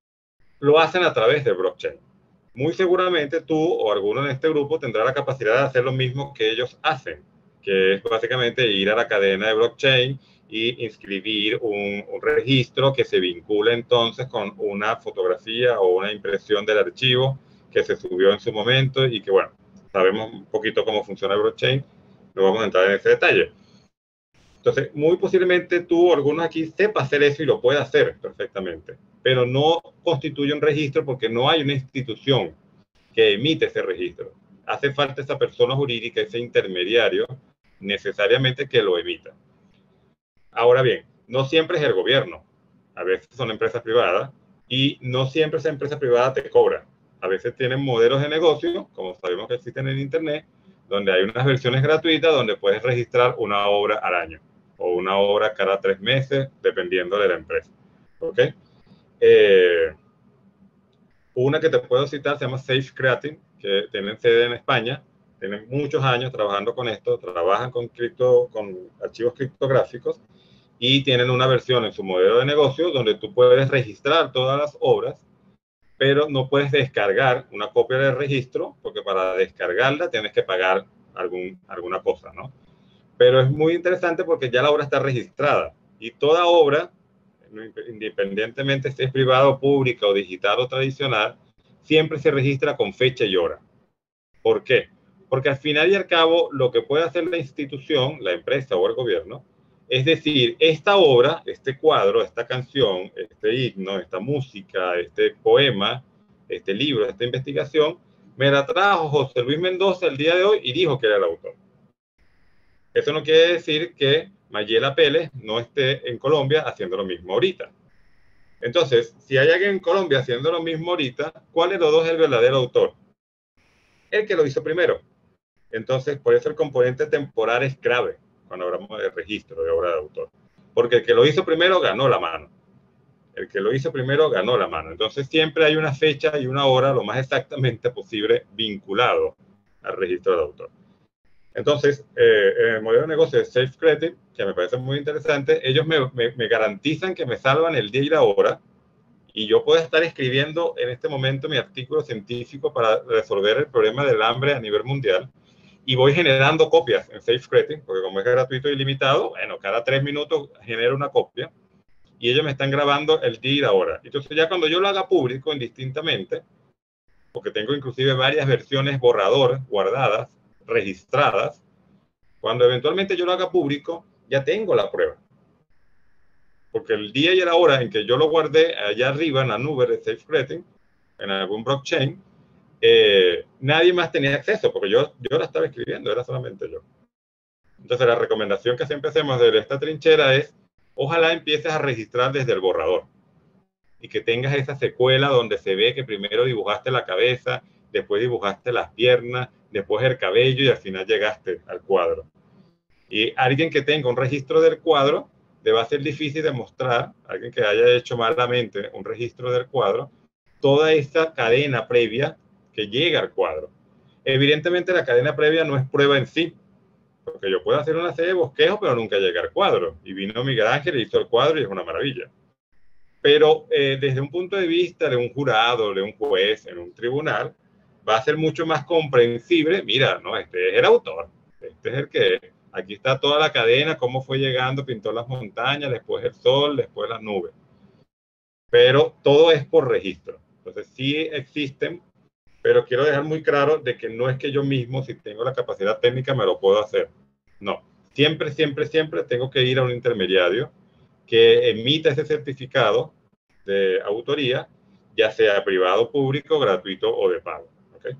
lo hacen a través de blockchain. Muy seguramente tú o alguno en este grupo tendrá la capacidad de hacer lo mismo que ellos hacen, que es básicamente ir a la cadena de blockchain y inscribir un registro que se vincule entonces con una fotografía o una impresión del archivo que se subió en su momento y que, bueno, sabemos un poquito cómo funciona el blockchain, no vamos a entrar en ese detalle. Entonces, muy posiblemente tú o algunos aquí sepa hacer eso y lo puede hacer perfectamente, pero no constituye un registro porque no hay una institución que emite ese registro. Hace falta esa persona jurídica, ese intermediario, necesariamente que lo emita. Ahora bien, no siempre es el gobierno, a veces son empresas privadas y no siempre esa empresa privada te cobra. A veces tienen modelos de negocio, como sabemos que existen en Internet, donde hay unas versiones gratuitas donde puedes registrar una obra al año o una obra cada 3 meses, dependiendo de la empresa. ¿Ok? Una que te puedo citar se llama Safe Creating, que tienen sede en España, tienen muchos años trabajando con esto, trabajan con archivos criptográficos y tienen una versión en su modelo de negocio donde tú puedes registrar todas las obras, pero no puedes descargar una copia del registro, porque para descargarla tienes que pagar alguna cosa, ¿no? Pero es muy interesante porque ya la obra está registrada y toda obra, independientemente si es privada o pública o digital o tradicional, siempre se registra con fecha y hora. ¿Por qué? Porque al final y al cabo, lo que puede hacer la institución, la empresa o el gobierno, es decir, esta obra, este cuadro, esta canción, este himno, esta música, este poema, este libro, esta investigación, me la trajo José Luis Mendoza el día de hoy y dijo que era el autor. Eso no quiere decir que Mayela Pérez no esté en Colombia haciendo lo mismo ahorita. Entonces, si hay alguien en Colombia haciendo lo mismo ahorita, ¿cuál de los dos es el verdadero autor? El que lo hizo primero. Entonces, por eso el componente temporal es clave cuando hablamos de registro de obra de autor. Porque el que lo hizo primero ganó la mano. El que lo hizo primero ganó la mano. Entonces, siempre hay una fecha y una hora lo más exactamente posible vinculado al registro de autor. Entonces, en el modelo de negocio de Safe Credit, que me parece muy interesante, ellos me garantizan que me salvan el día y la hora, y yo puedo estar escribiendo en este momento mi artículo científico para resolver el problema del hambre a nivel mundial, y voy generando copias en Safe Credit, porque como es gratuito y limitado, bueno, cada 3 minutos genero una copia, y ellos me están grabando el día y la hora. Entonces ya cuando yo lo haga público indistintamente, porque tengo inclusive varias versiones borrador guardadas, registradas, cuando eventualmente yo lo haga público, ya tengo la prueba. Porque el día y la hora en que yo lo guardé allá arriba en la nube de Safe Credit, en algún blockchain, nadie más tenía acceso, porque yo la estaba escribiendo, era solamente yo. Entonces la recomendación que siempre hacemos desde esta trinchera es, ojalá empieces a registrar desde el borrador y que tengas esa secuela donde se ve que primero dibujaste la cabeza, después dibujaste las piernas, después el cabello y al final llegaste al cuadro. Y alguien que tenga un registro del cuadro, le va a ser difícil demostrar, alguien que haya hecho malamente un registro del cuadro, toda esta cadena previa que llega al cuadro. Evidentemente la cadena previa no es prueba en sí, porque yo puedo hacer una serie de bosquejos, pero nunca llega al cuadro. Y vino Miguel Ángel y hizo el cuadro y es una maravilla. Pero desde un punto de vista de un jurado, de un juez en un tribunal, va a ser mucho más comprensible. Mira, no, este es el autor, este es el que, aquí está toda la cadena, cómo fue llegando, pintó las montañas, después el sol, después las nubes. Pero todo es por registro. Entonces sí existen, pero quiero dejar muy claro de que no es que yo mismo, si tengo la capacidad técnica, me lo puedo hacer. No, siempre, siempre, siempre tengo que ir a un intermediario que emita ese certificado de autoría, ya sea privado, público, gratuito o de pago. ¿Okay?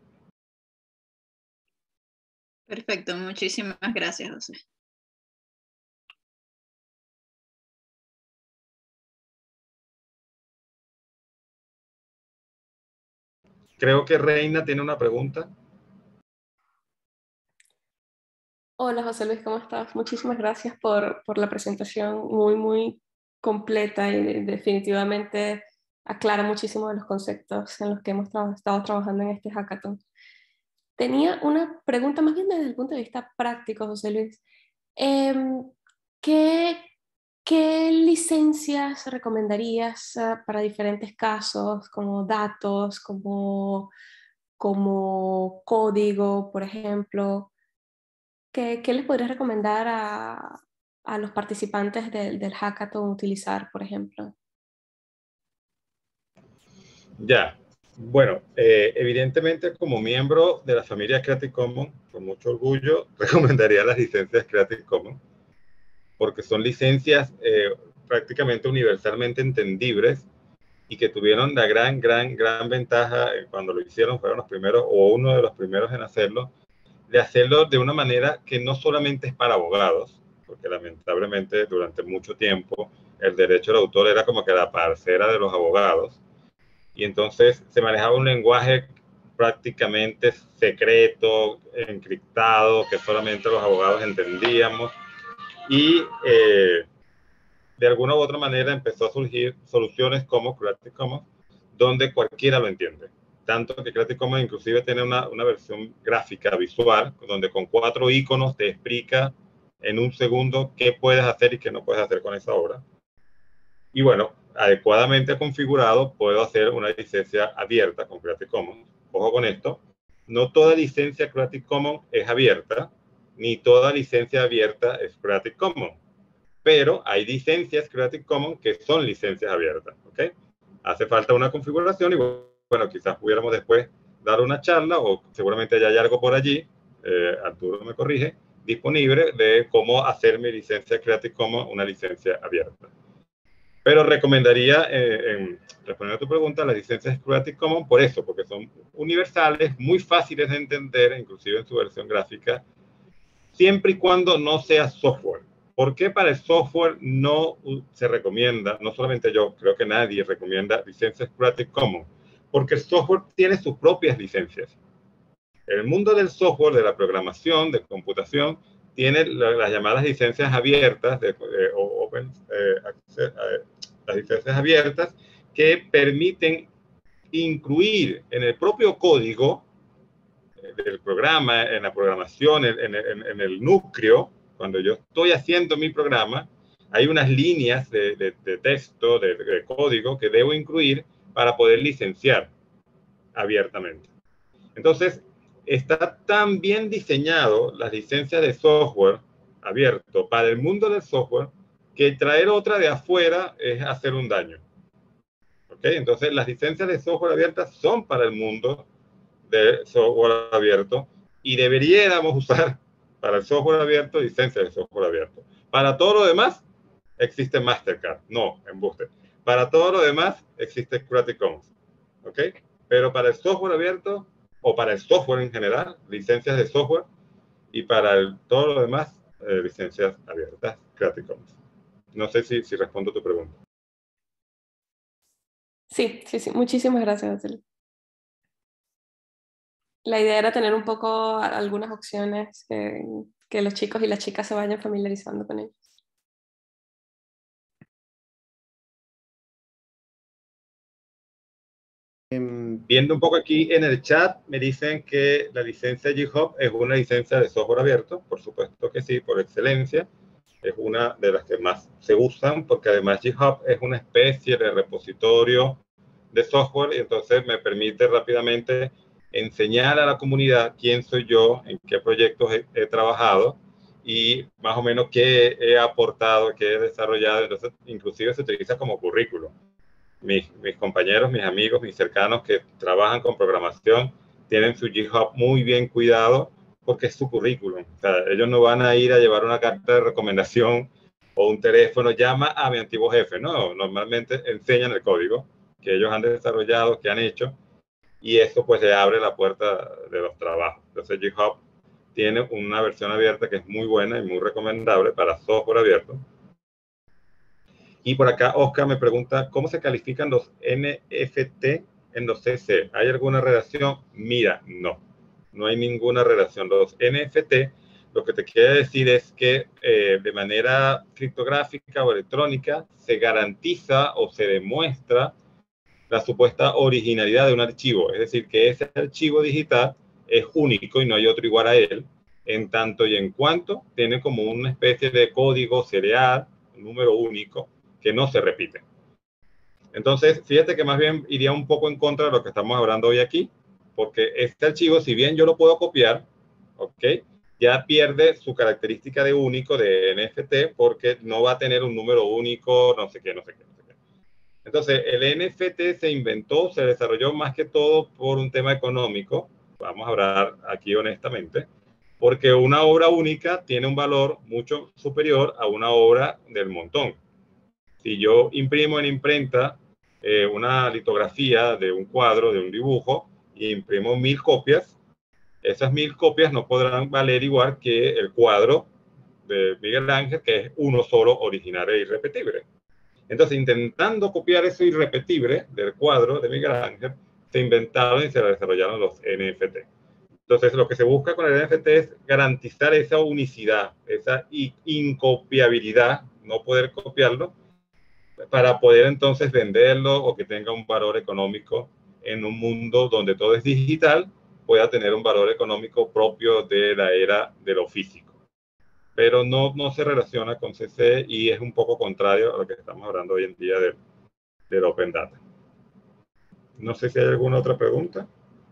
Perfecto, muchísimas gracias, José. Creo que Reina tiene una pregunta. Hola José Luis, ¿cómo estás? Muchísimas gracias por la presentación muy, muy completa y definitivamente aclara muchísimo de los conceptos en los que hemos estado trabajando en este hackathon. Tenía una pregunta más bien desde el punto de vista práctico, José Luis. ¿Qué licencias recomendarías para diferentes casos, como datos, como código, por ejemplo? ¿Qué les podrías recomendar a los participantes del hackathon utilizar, por ejemplo? Ya, bueno, evidentemente como miembro de la familia Creative Commons, con mucho orgullo, recomendaría las licencias Creative Commons, porque son licencias prácticamente universalmente entendibles y que tuvieron la gran ventaja cuando lo hicieron, fueron los primeros o uno de los primeros en hacerlo, de hacerlo de una manera que no solamente es para abogados, porque lamentablemente durante mucho tiempo el derecho del autor era como que la parcera de los abogados, y entonces se manejaba un lenguaje prácticamente secreto, encriptado, que solamente los abogados entendíamos, y de alguna u otra manera empezó a surgir soluciones como Creative Commons, donde cualquiera lo entiende. Tanto que Creative Commons inclusive tiene una versión gráfica, visual, donde con 4 iconos te explica en un segundo qué puedes hacer y qué no puedes hacer con esa obra. Y bueno, adecuadamente configurado, puedo hacer una licencia abierta con Creative Commons. Ojo con esto, no toda licencia Creative Commons es abierta, ni toda licencia abierta es Creative Commons. Pero hay licencias Creative Commons que son licencias abiertas, ¿ok? Hace falta una configuración y bueno, quizás pudiéramos después dar una charla o seguramente ya hay algo por allí, Arturo me corrige, disponible de cómo hacer mi licencia Creative Commons una licencia abierta. Pero recomendaría, respondiendo a tu pregunta, las licencias Creative Commons por eso, porque son universales, muy fáciles de entender, inclusive en su versión gráfica, siempre y cuando no sea software. ¿Por qué para el software no se recomienda? No solamente yo, creo que nadie recomienda licencias Creative Commons, porque el software tiene sus propias licencias. En el mundo del software, de la programación, de computación, tiene las llamadas licencias abiertas, open access, las licencias abiertas, que permiten incluir en el propio código del programa, en la programación, en el núcleo, cuando yo estoy haciendo mi programa, hay unas líneas de texto, de código que debo incluir para poder licenciar abiertamente. Entonces, está tan bien diseñado las licencias de software abierto para el mundo del software que traer otra de afuera es hacer un daño. ¿Ok? Entonces, las licencias de software abiertas son para el mundo de software abierto y deberíamos usar para el software abierto licencias de software abierto. Para todo lo demás existe Mastercard, no, embuste. Para todo lo demás existe Creative Commons, ¿ok? Pero para el software abierto o para el software en general, licencias de software, y para todo lo demás, licencias abiertas, Creative Commons. No sé si respondo tu pregunta. Sí. Muchísimas gracias, José. La idea era tener un poco algunas opciones que los chicos y las chicas se vayan familiarizando con ellos. Viendo un poco aquí en el chat, me dicen que la licencia GitHub es una licencia de software abierto. Por supuesto que sí, por excelencia. Es una de las que más se usan, porque además GitHub es una especie de repositorio de software y entonces me permite rápidamente enseñar a la comunidad quién soy yo, en qué proyectos he trabajado y más o menos qué he aportado, qué he desarrollado. Entonces, inclusive se utiliza como currículum. Mis compañeros, mis amigos, mis cercanos que trabajan con programación tienen su GitHub muy bien cuidado porque es su currículum. O sea, ellos no van a ir a llevar una carta de recomendación o un teléfono, llama a mi antiguo jefe. No, normalmente enseñan el código que ellos han desarrollado, que han hecho, y eso pues le abre la puerta de los trabajos. Entonces GitHub tiene una versión abierta que es muy buena y muy recomendable para software abierto. Y por acá Oscar me pregunta, ¿cómo se califican los NFT en los CC? ¿Hay alguna relación? Mira, no hay ninguna relación. Los NFT, lo que te quiere decir es que de manera criptográfica o electrónica se garantiza o se demuestra la supuesta originalidad de un archivo. Es decir, que ese archivo digital es único y no hay otro igual a él, en tanto y en cuanto tiene como una especie de código serial, un número único, que no se repite. Entonces, fíjate que más bien iría un poco en contra de lo que estamos hablando hoy aquí, porque este archivo, si bien yo lo puedo copiar, ¿ok? Ya pierde su característica de único, de NFT, porque no va a tener un número único, no sé qué. Entonces, el NFT se inventó, se desarrolló más que todo por un tema económico, vamos a hablar aquí honestamente, porque una obra única tiene un valor mucho superior a una obra del montón. Si yo imprimo en imprenta una litografía de un cuadro, de un dibujo, y imprimo 1000 copias, esas 1000 copias no podrán valer igual que el cuadro de Miguel Ángel, que es uno solo, original e irrepetible. Entonces, intentando copiar eso irrepetible del cuadro de Miguel Ángel, se inventaron y se desarrollaron los NFT. Entonces, lo que se busca con el NFT es garantizar esa unicidad, esa incopiabilidad, no poder copiarlo, para poder entonces venderlo o que tenga un valor económico en un mundo donde todo es digital, pueda tener un valor económico propio de la era de lo físico. Pero no se relaciona con CC y es un poco contrario a lo que estamos hablando hoy en día del Open Data. No sé si hay alguna otra pregunta.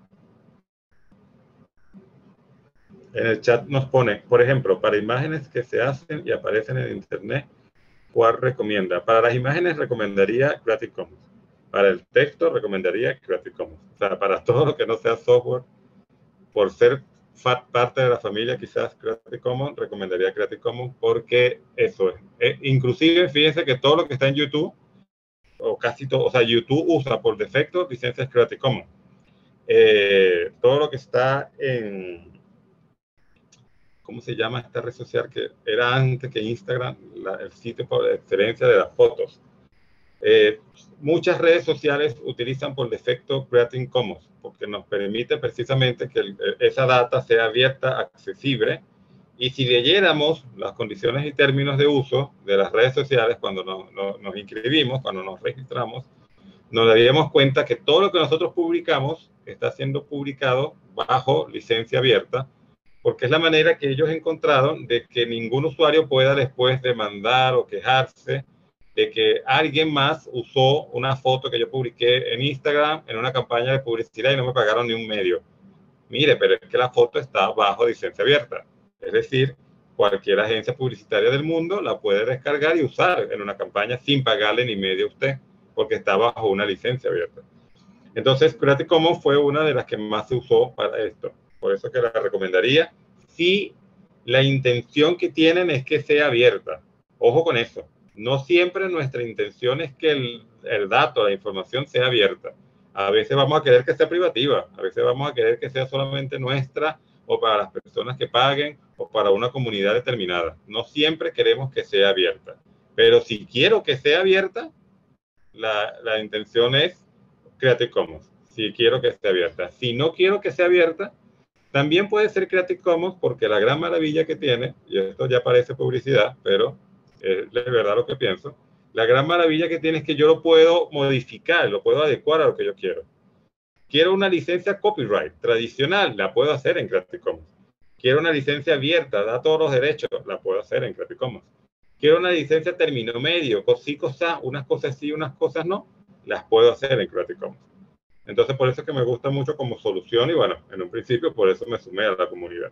En el chat nos pone, por ejemplo, para imágenes que se hacen y aparecen en Internet, ¿cuál recomienda? Para las imágenes recomendaría Creative Commons. Para el texto recomendaría Creative Commons. O sea, para todo lo que no sea software, por ser parte de la familia, quizás Creative Commons, recomendaría Creative Commons porque eso es. Inclusive, fíjense que todo lo que está en YouTube, o casi todo, o sea, YouTube usa por defecto licencias Creative Commons. Todo lo que está en, ¿cómo se llama esta red social que era antes que Instagram? El sitio por excelencia de las fotos. Muchas redes sociales utilizan por defecto Creative Commons porque nos permite precisamente que esa data sea abierta, accesible, y si leyéramos las condiciones y términos de uso de las redes sociales cuando nos inscribimos, cuando nos registramos, nos daríamos cuenta que todo lo que nosotros publicamos está siendo publicado bajo licencia abierta, porque es la manera que ellos encontraron de que ningún usuario pueda después demandar o quejarse de que alguien más usó una foto que yo publiqué en Instagram en una campaña de publicidad y no me pagaron ni un medio. Mire, pero es que la foto está bajo licencia abierta. Es decir, cualquier agencia publicitaria del mundo la puede descargar y usar en una campaña sin pagarle ni medio a usted, porque está bajo una licencia abierta. Entonces, Creative Commons fue una de las que más se usó para esto. Por eso que la recomendaría si la intención que tienen es que sea abierta. Ojo con eso. No siempre nuestra intención es que el dato, la información sea abierta. A veces vamos a querer que sea privativa, a veces vamos a querer que sea solamente nuestra o para las personas que paguen o para una comunidad determinada. No siempre queremos que sea abierta. Pero si quiero que sea abierta, la intención es Creative Commons. Si quiero que esté abierta. Si no quiero que sea abierta, también puede ser Creative Commons porque la gran maravilla que tiene, y esto ya parece publicidad, pero es de verdad lo que pienso, la gran maravilla que tiene es que yo lo puedo modificar, lo puedo adecuar a lo que yo quiero. Quiero una licencia copyright tradicional, la puedo hacer en Creative Commons. Quiero una licencia abierta, da todos los derechos, la puedo hacer en Creative Commons. Quiero una licencia término medio, unas cosas sí, unas cosas no, las puedo hacer en Creative Commons. Entonces, por eso es que me gusta mucho como solución y bueno, en un principio por eso me sumé a la comunidad.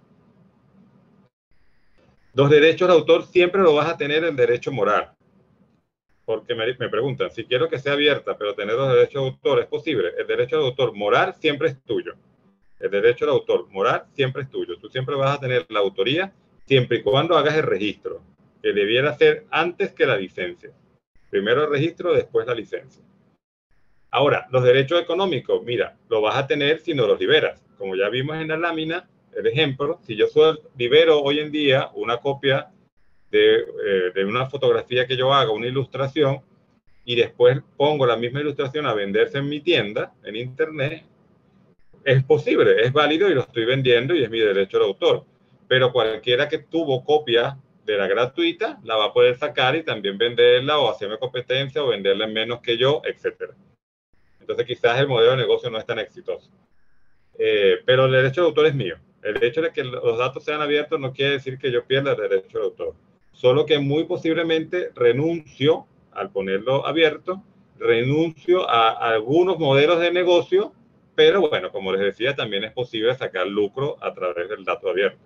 Los derechos de autor siempre lo vas a tener en derecho moral. Porque me preguntan, si quiero que sea abierta, pero tener los derechos de autor, ¿es posible? El derecho de autor moral siempre es tuyo. El derecho de autor moral siempre es tuyo. Tú siempre vas a tener la autoría siempre y cuando hagas el registro, que debiera ser antes que la licencia. Primero el registro, después la licencia. Ahora, los derechos económicos, mira, lo vas a tener si no los liberas. Como ya vimos en la lámina, el ejemplo, si yo libero hoy en día una copia de una fotografía que yo haga, una ilustración, y después pongo la misma ilustración a venderse en mi tienda, en internet, es posible, es válido y lo estoy vendiendo y es mi derecho de autor. Pero cualquiera que tuvo copia de la gratuita, la va a poder sacar y también venderla o hacerme competencia o venderla en menos que yo, etcétera. Entonces quizás el modelo de negocio no es tan exitoso. Pero el derecho de autor es mío. El hecho de que los datos sean abiertos no quiere decir que yo pierda el derecho de autor. Solo que muy posiblemente renuncio, al ponerlo abierto, renuncio a algunos modelos de negocio, pero bueno, como les decía, también es posible sacar lucro a través del dato abierto.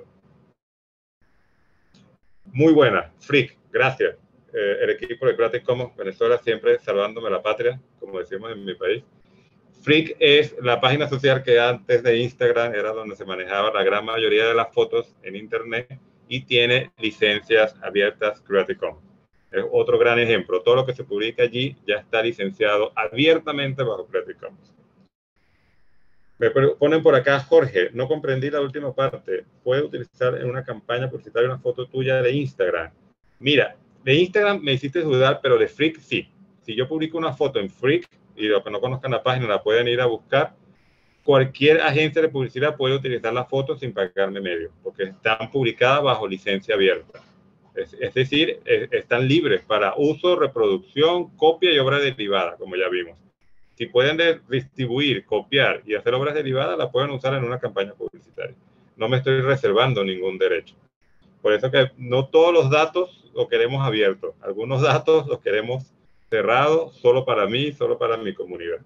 Muy buena, Frick, gracias. El equipo de Creative Commons Venezuela siempre salvándome la patria, como decimos en mi país. Frick es la página social que antes de Instagram era donde se manejaba la gran mayoría de las fotos en Internet y tiene licencias abiertas Creative Commons. Es otro gran ejemplo. Todo lo que se publica allí ya está licenciado abiertamente bajo Creative Commons. Me ponen por acá, Jorge, no comprendí la última parte. ¿Puedes utilizar en una campaña publicitaria una foto tuya de Instagram? Mira, de Instagram me hiciste dudar, pero de Frick sí. Si yo publico una foto en Frick, y los que no conozcan la página la pueden ir a buscar, cualquier agencia de publicidad puede utilizar las fotos sin pagarme medio, porque están publicadas bajo licencia abierta. Es decir, están libres para uso, reproducción, copia y obra derivada, como ya vimos. Si pueden distribuir, copiar y hacer obras derivadas, las pueden usar en una campaña publicitaria. No me estoy reservando ningún derecho. Por eso que no todos los datos los queremos abiertos. Algunos datos los queremos cerrados, solo para mí, solo para mi comunidad.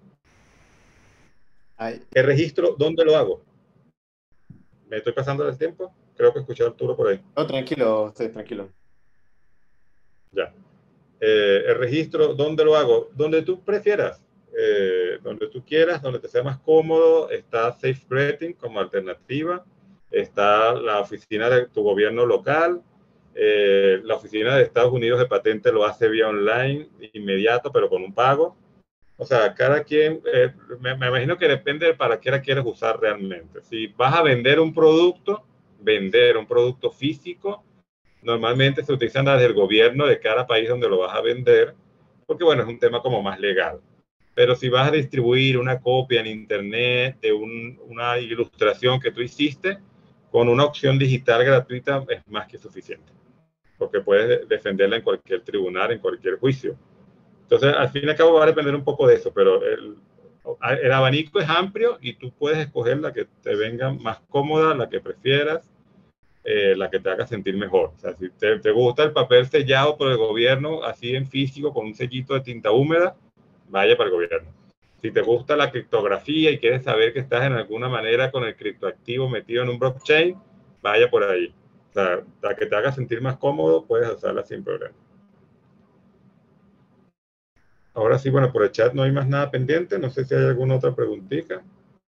¿El registro dónde lo hago? ¿Me estoy pasando del tiempo? Creo que escuché a Arturo por ahí. No, tranquilo, tranquilo. Ya. El registro, ¿dónde lo hago? Donde tú prefieras. Donde tú quieras, donde te sea más cómodo. Está SafeGreeting como alternativa. Está la oficina de tu gobierno local. La oficina de Estados Unidos de patente lo hace vía online, inmediato, pero con un pago. O sea, cada quien, me imagino que depende de para qué la quieres usar realmente. Si vas a vender un producto físico, normalmente se utilizan las del gobierno de cada país donde lo vas a vender, porque bueno, es un tema como más legal. Pero si vas a distribuir una copia en internet de una ilustración que tú hiciste, con una opción digital gratuita es más que suficiente, porque puedes defenderla en cualquier tribunal, en cualquier juicio. Entonces, al fin y al cabo va a depender un poco de eso, pero el abanico es amplio y tú puedes escoger la que te venga más cómoda, la que prefieras, la que te haga sentir mejor. O sea, si te gusta el papel sellado por el gobierno, así en físico, con un sellito de tinta húmeda, vaya para el gobierno. Si te gusta la criptografía y quieres saber que estás en alguna manera con el criptoactivo metido en un blockchain, vaya por ahí. O sea, la que te haga sentir más cómodo, puedes usarla sin problema. Ahora sí, bueno, por el chat no hay más nada pendiente. No sé si hay alguna otra preguntita.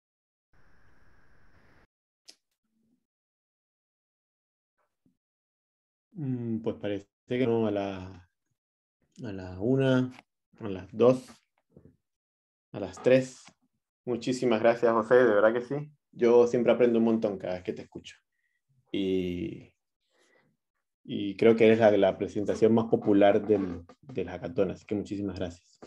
Pues parece que no, a la 1, a las 2, a las 3. Muchísimas gracias, José, de verdad que sí. Yo siempre aprendo un montón cada vez que te escucho. Y creo que eres la presentación más popular del hackathon, así que muchísimas gracias.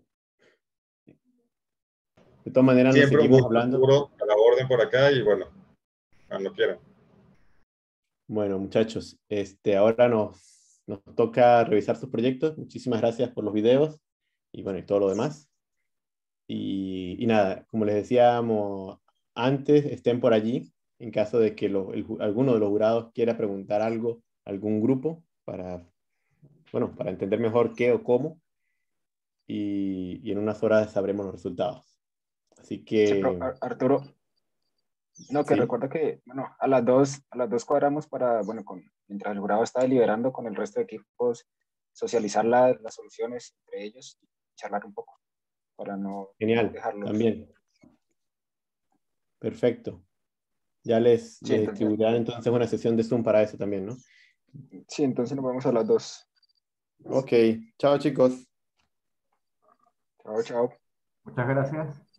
De todas maneras, nos Siempre un seguimos gusto, hablando. Arturo, a la orden por acá y bueno, cuando quieran. Bueno, muchachos, ahora nos toca revisar sus proyectos. Muchísimas gracias por los videos y bueno, y todo lo demás. Y nada, como les decíamos antes, estén por allí en caso de que alguno de los jurados quiera preguntar algo a algún grupo para entender mejor qué o cómo. Y en unas horas sabremos los resultados. Así que... Sí, pero, Arturo, no, que ¿sí? recuerda que, bueno, a las 2 cuadramos para, bueno, mientras el jurado está deliberando con el resto de equipos, socializar las soluciones entre ellos y charlar un poco para no Genial, dejarlos. también. Perfecto. Ya les Sí, entonces, distribuirán entonces una sesión de Zoom para eso también, ¿no? sí, entonces nos vemos a las 2. Ok, chao chicos. Chao, chao. Muchas gracias.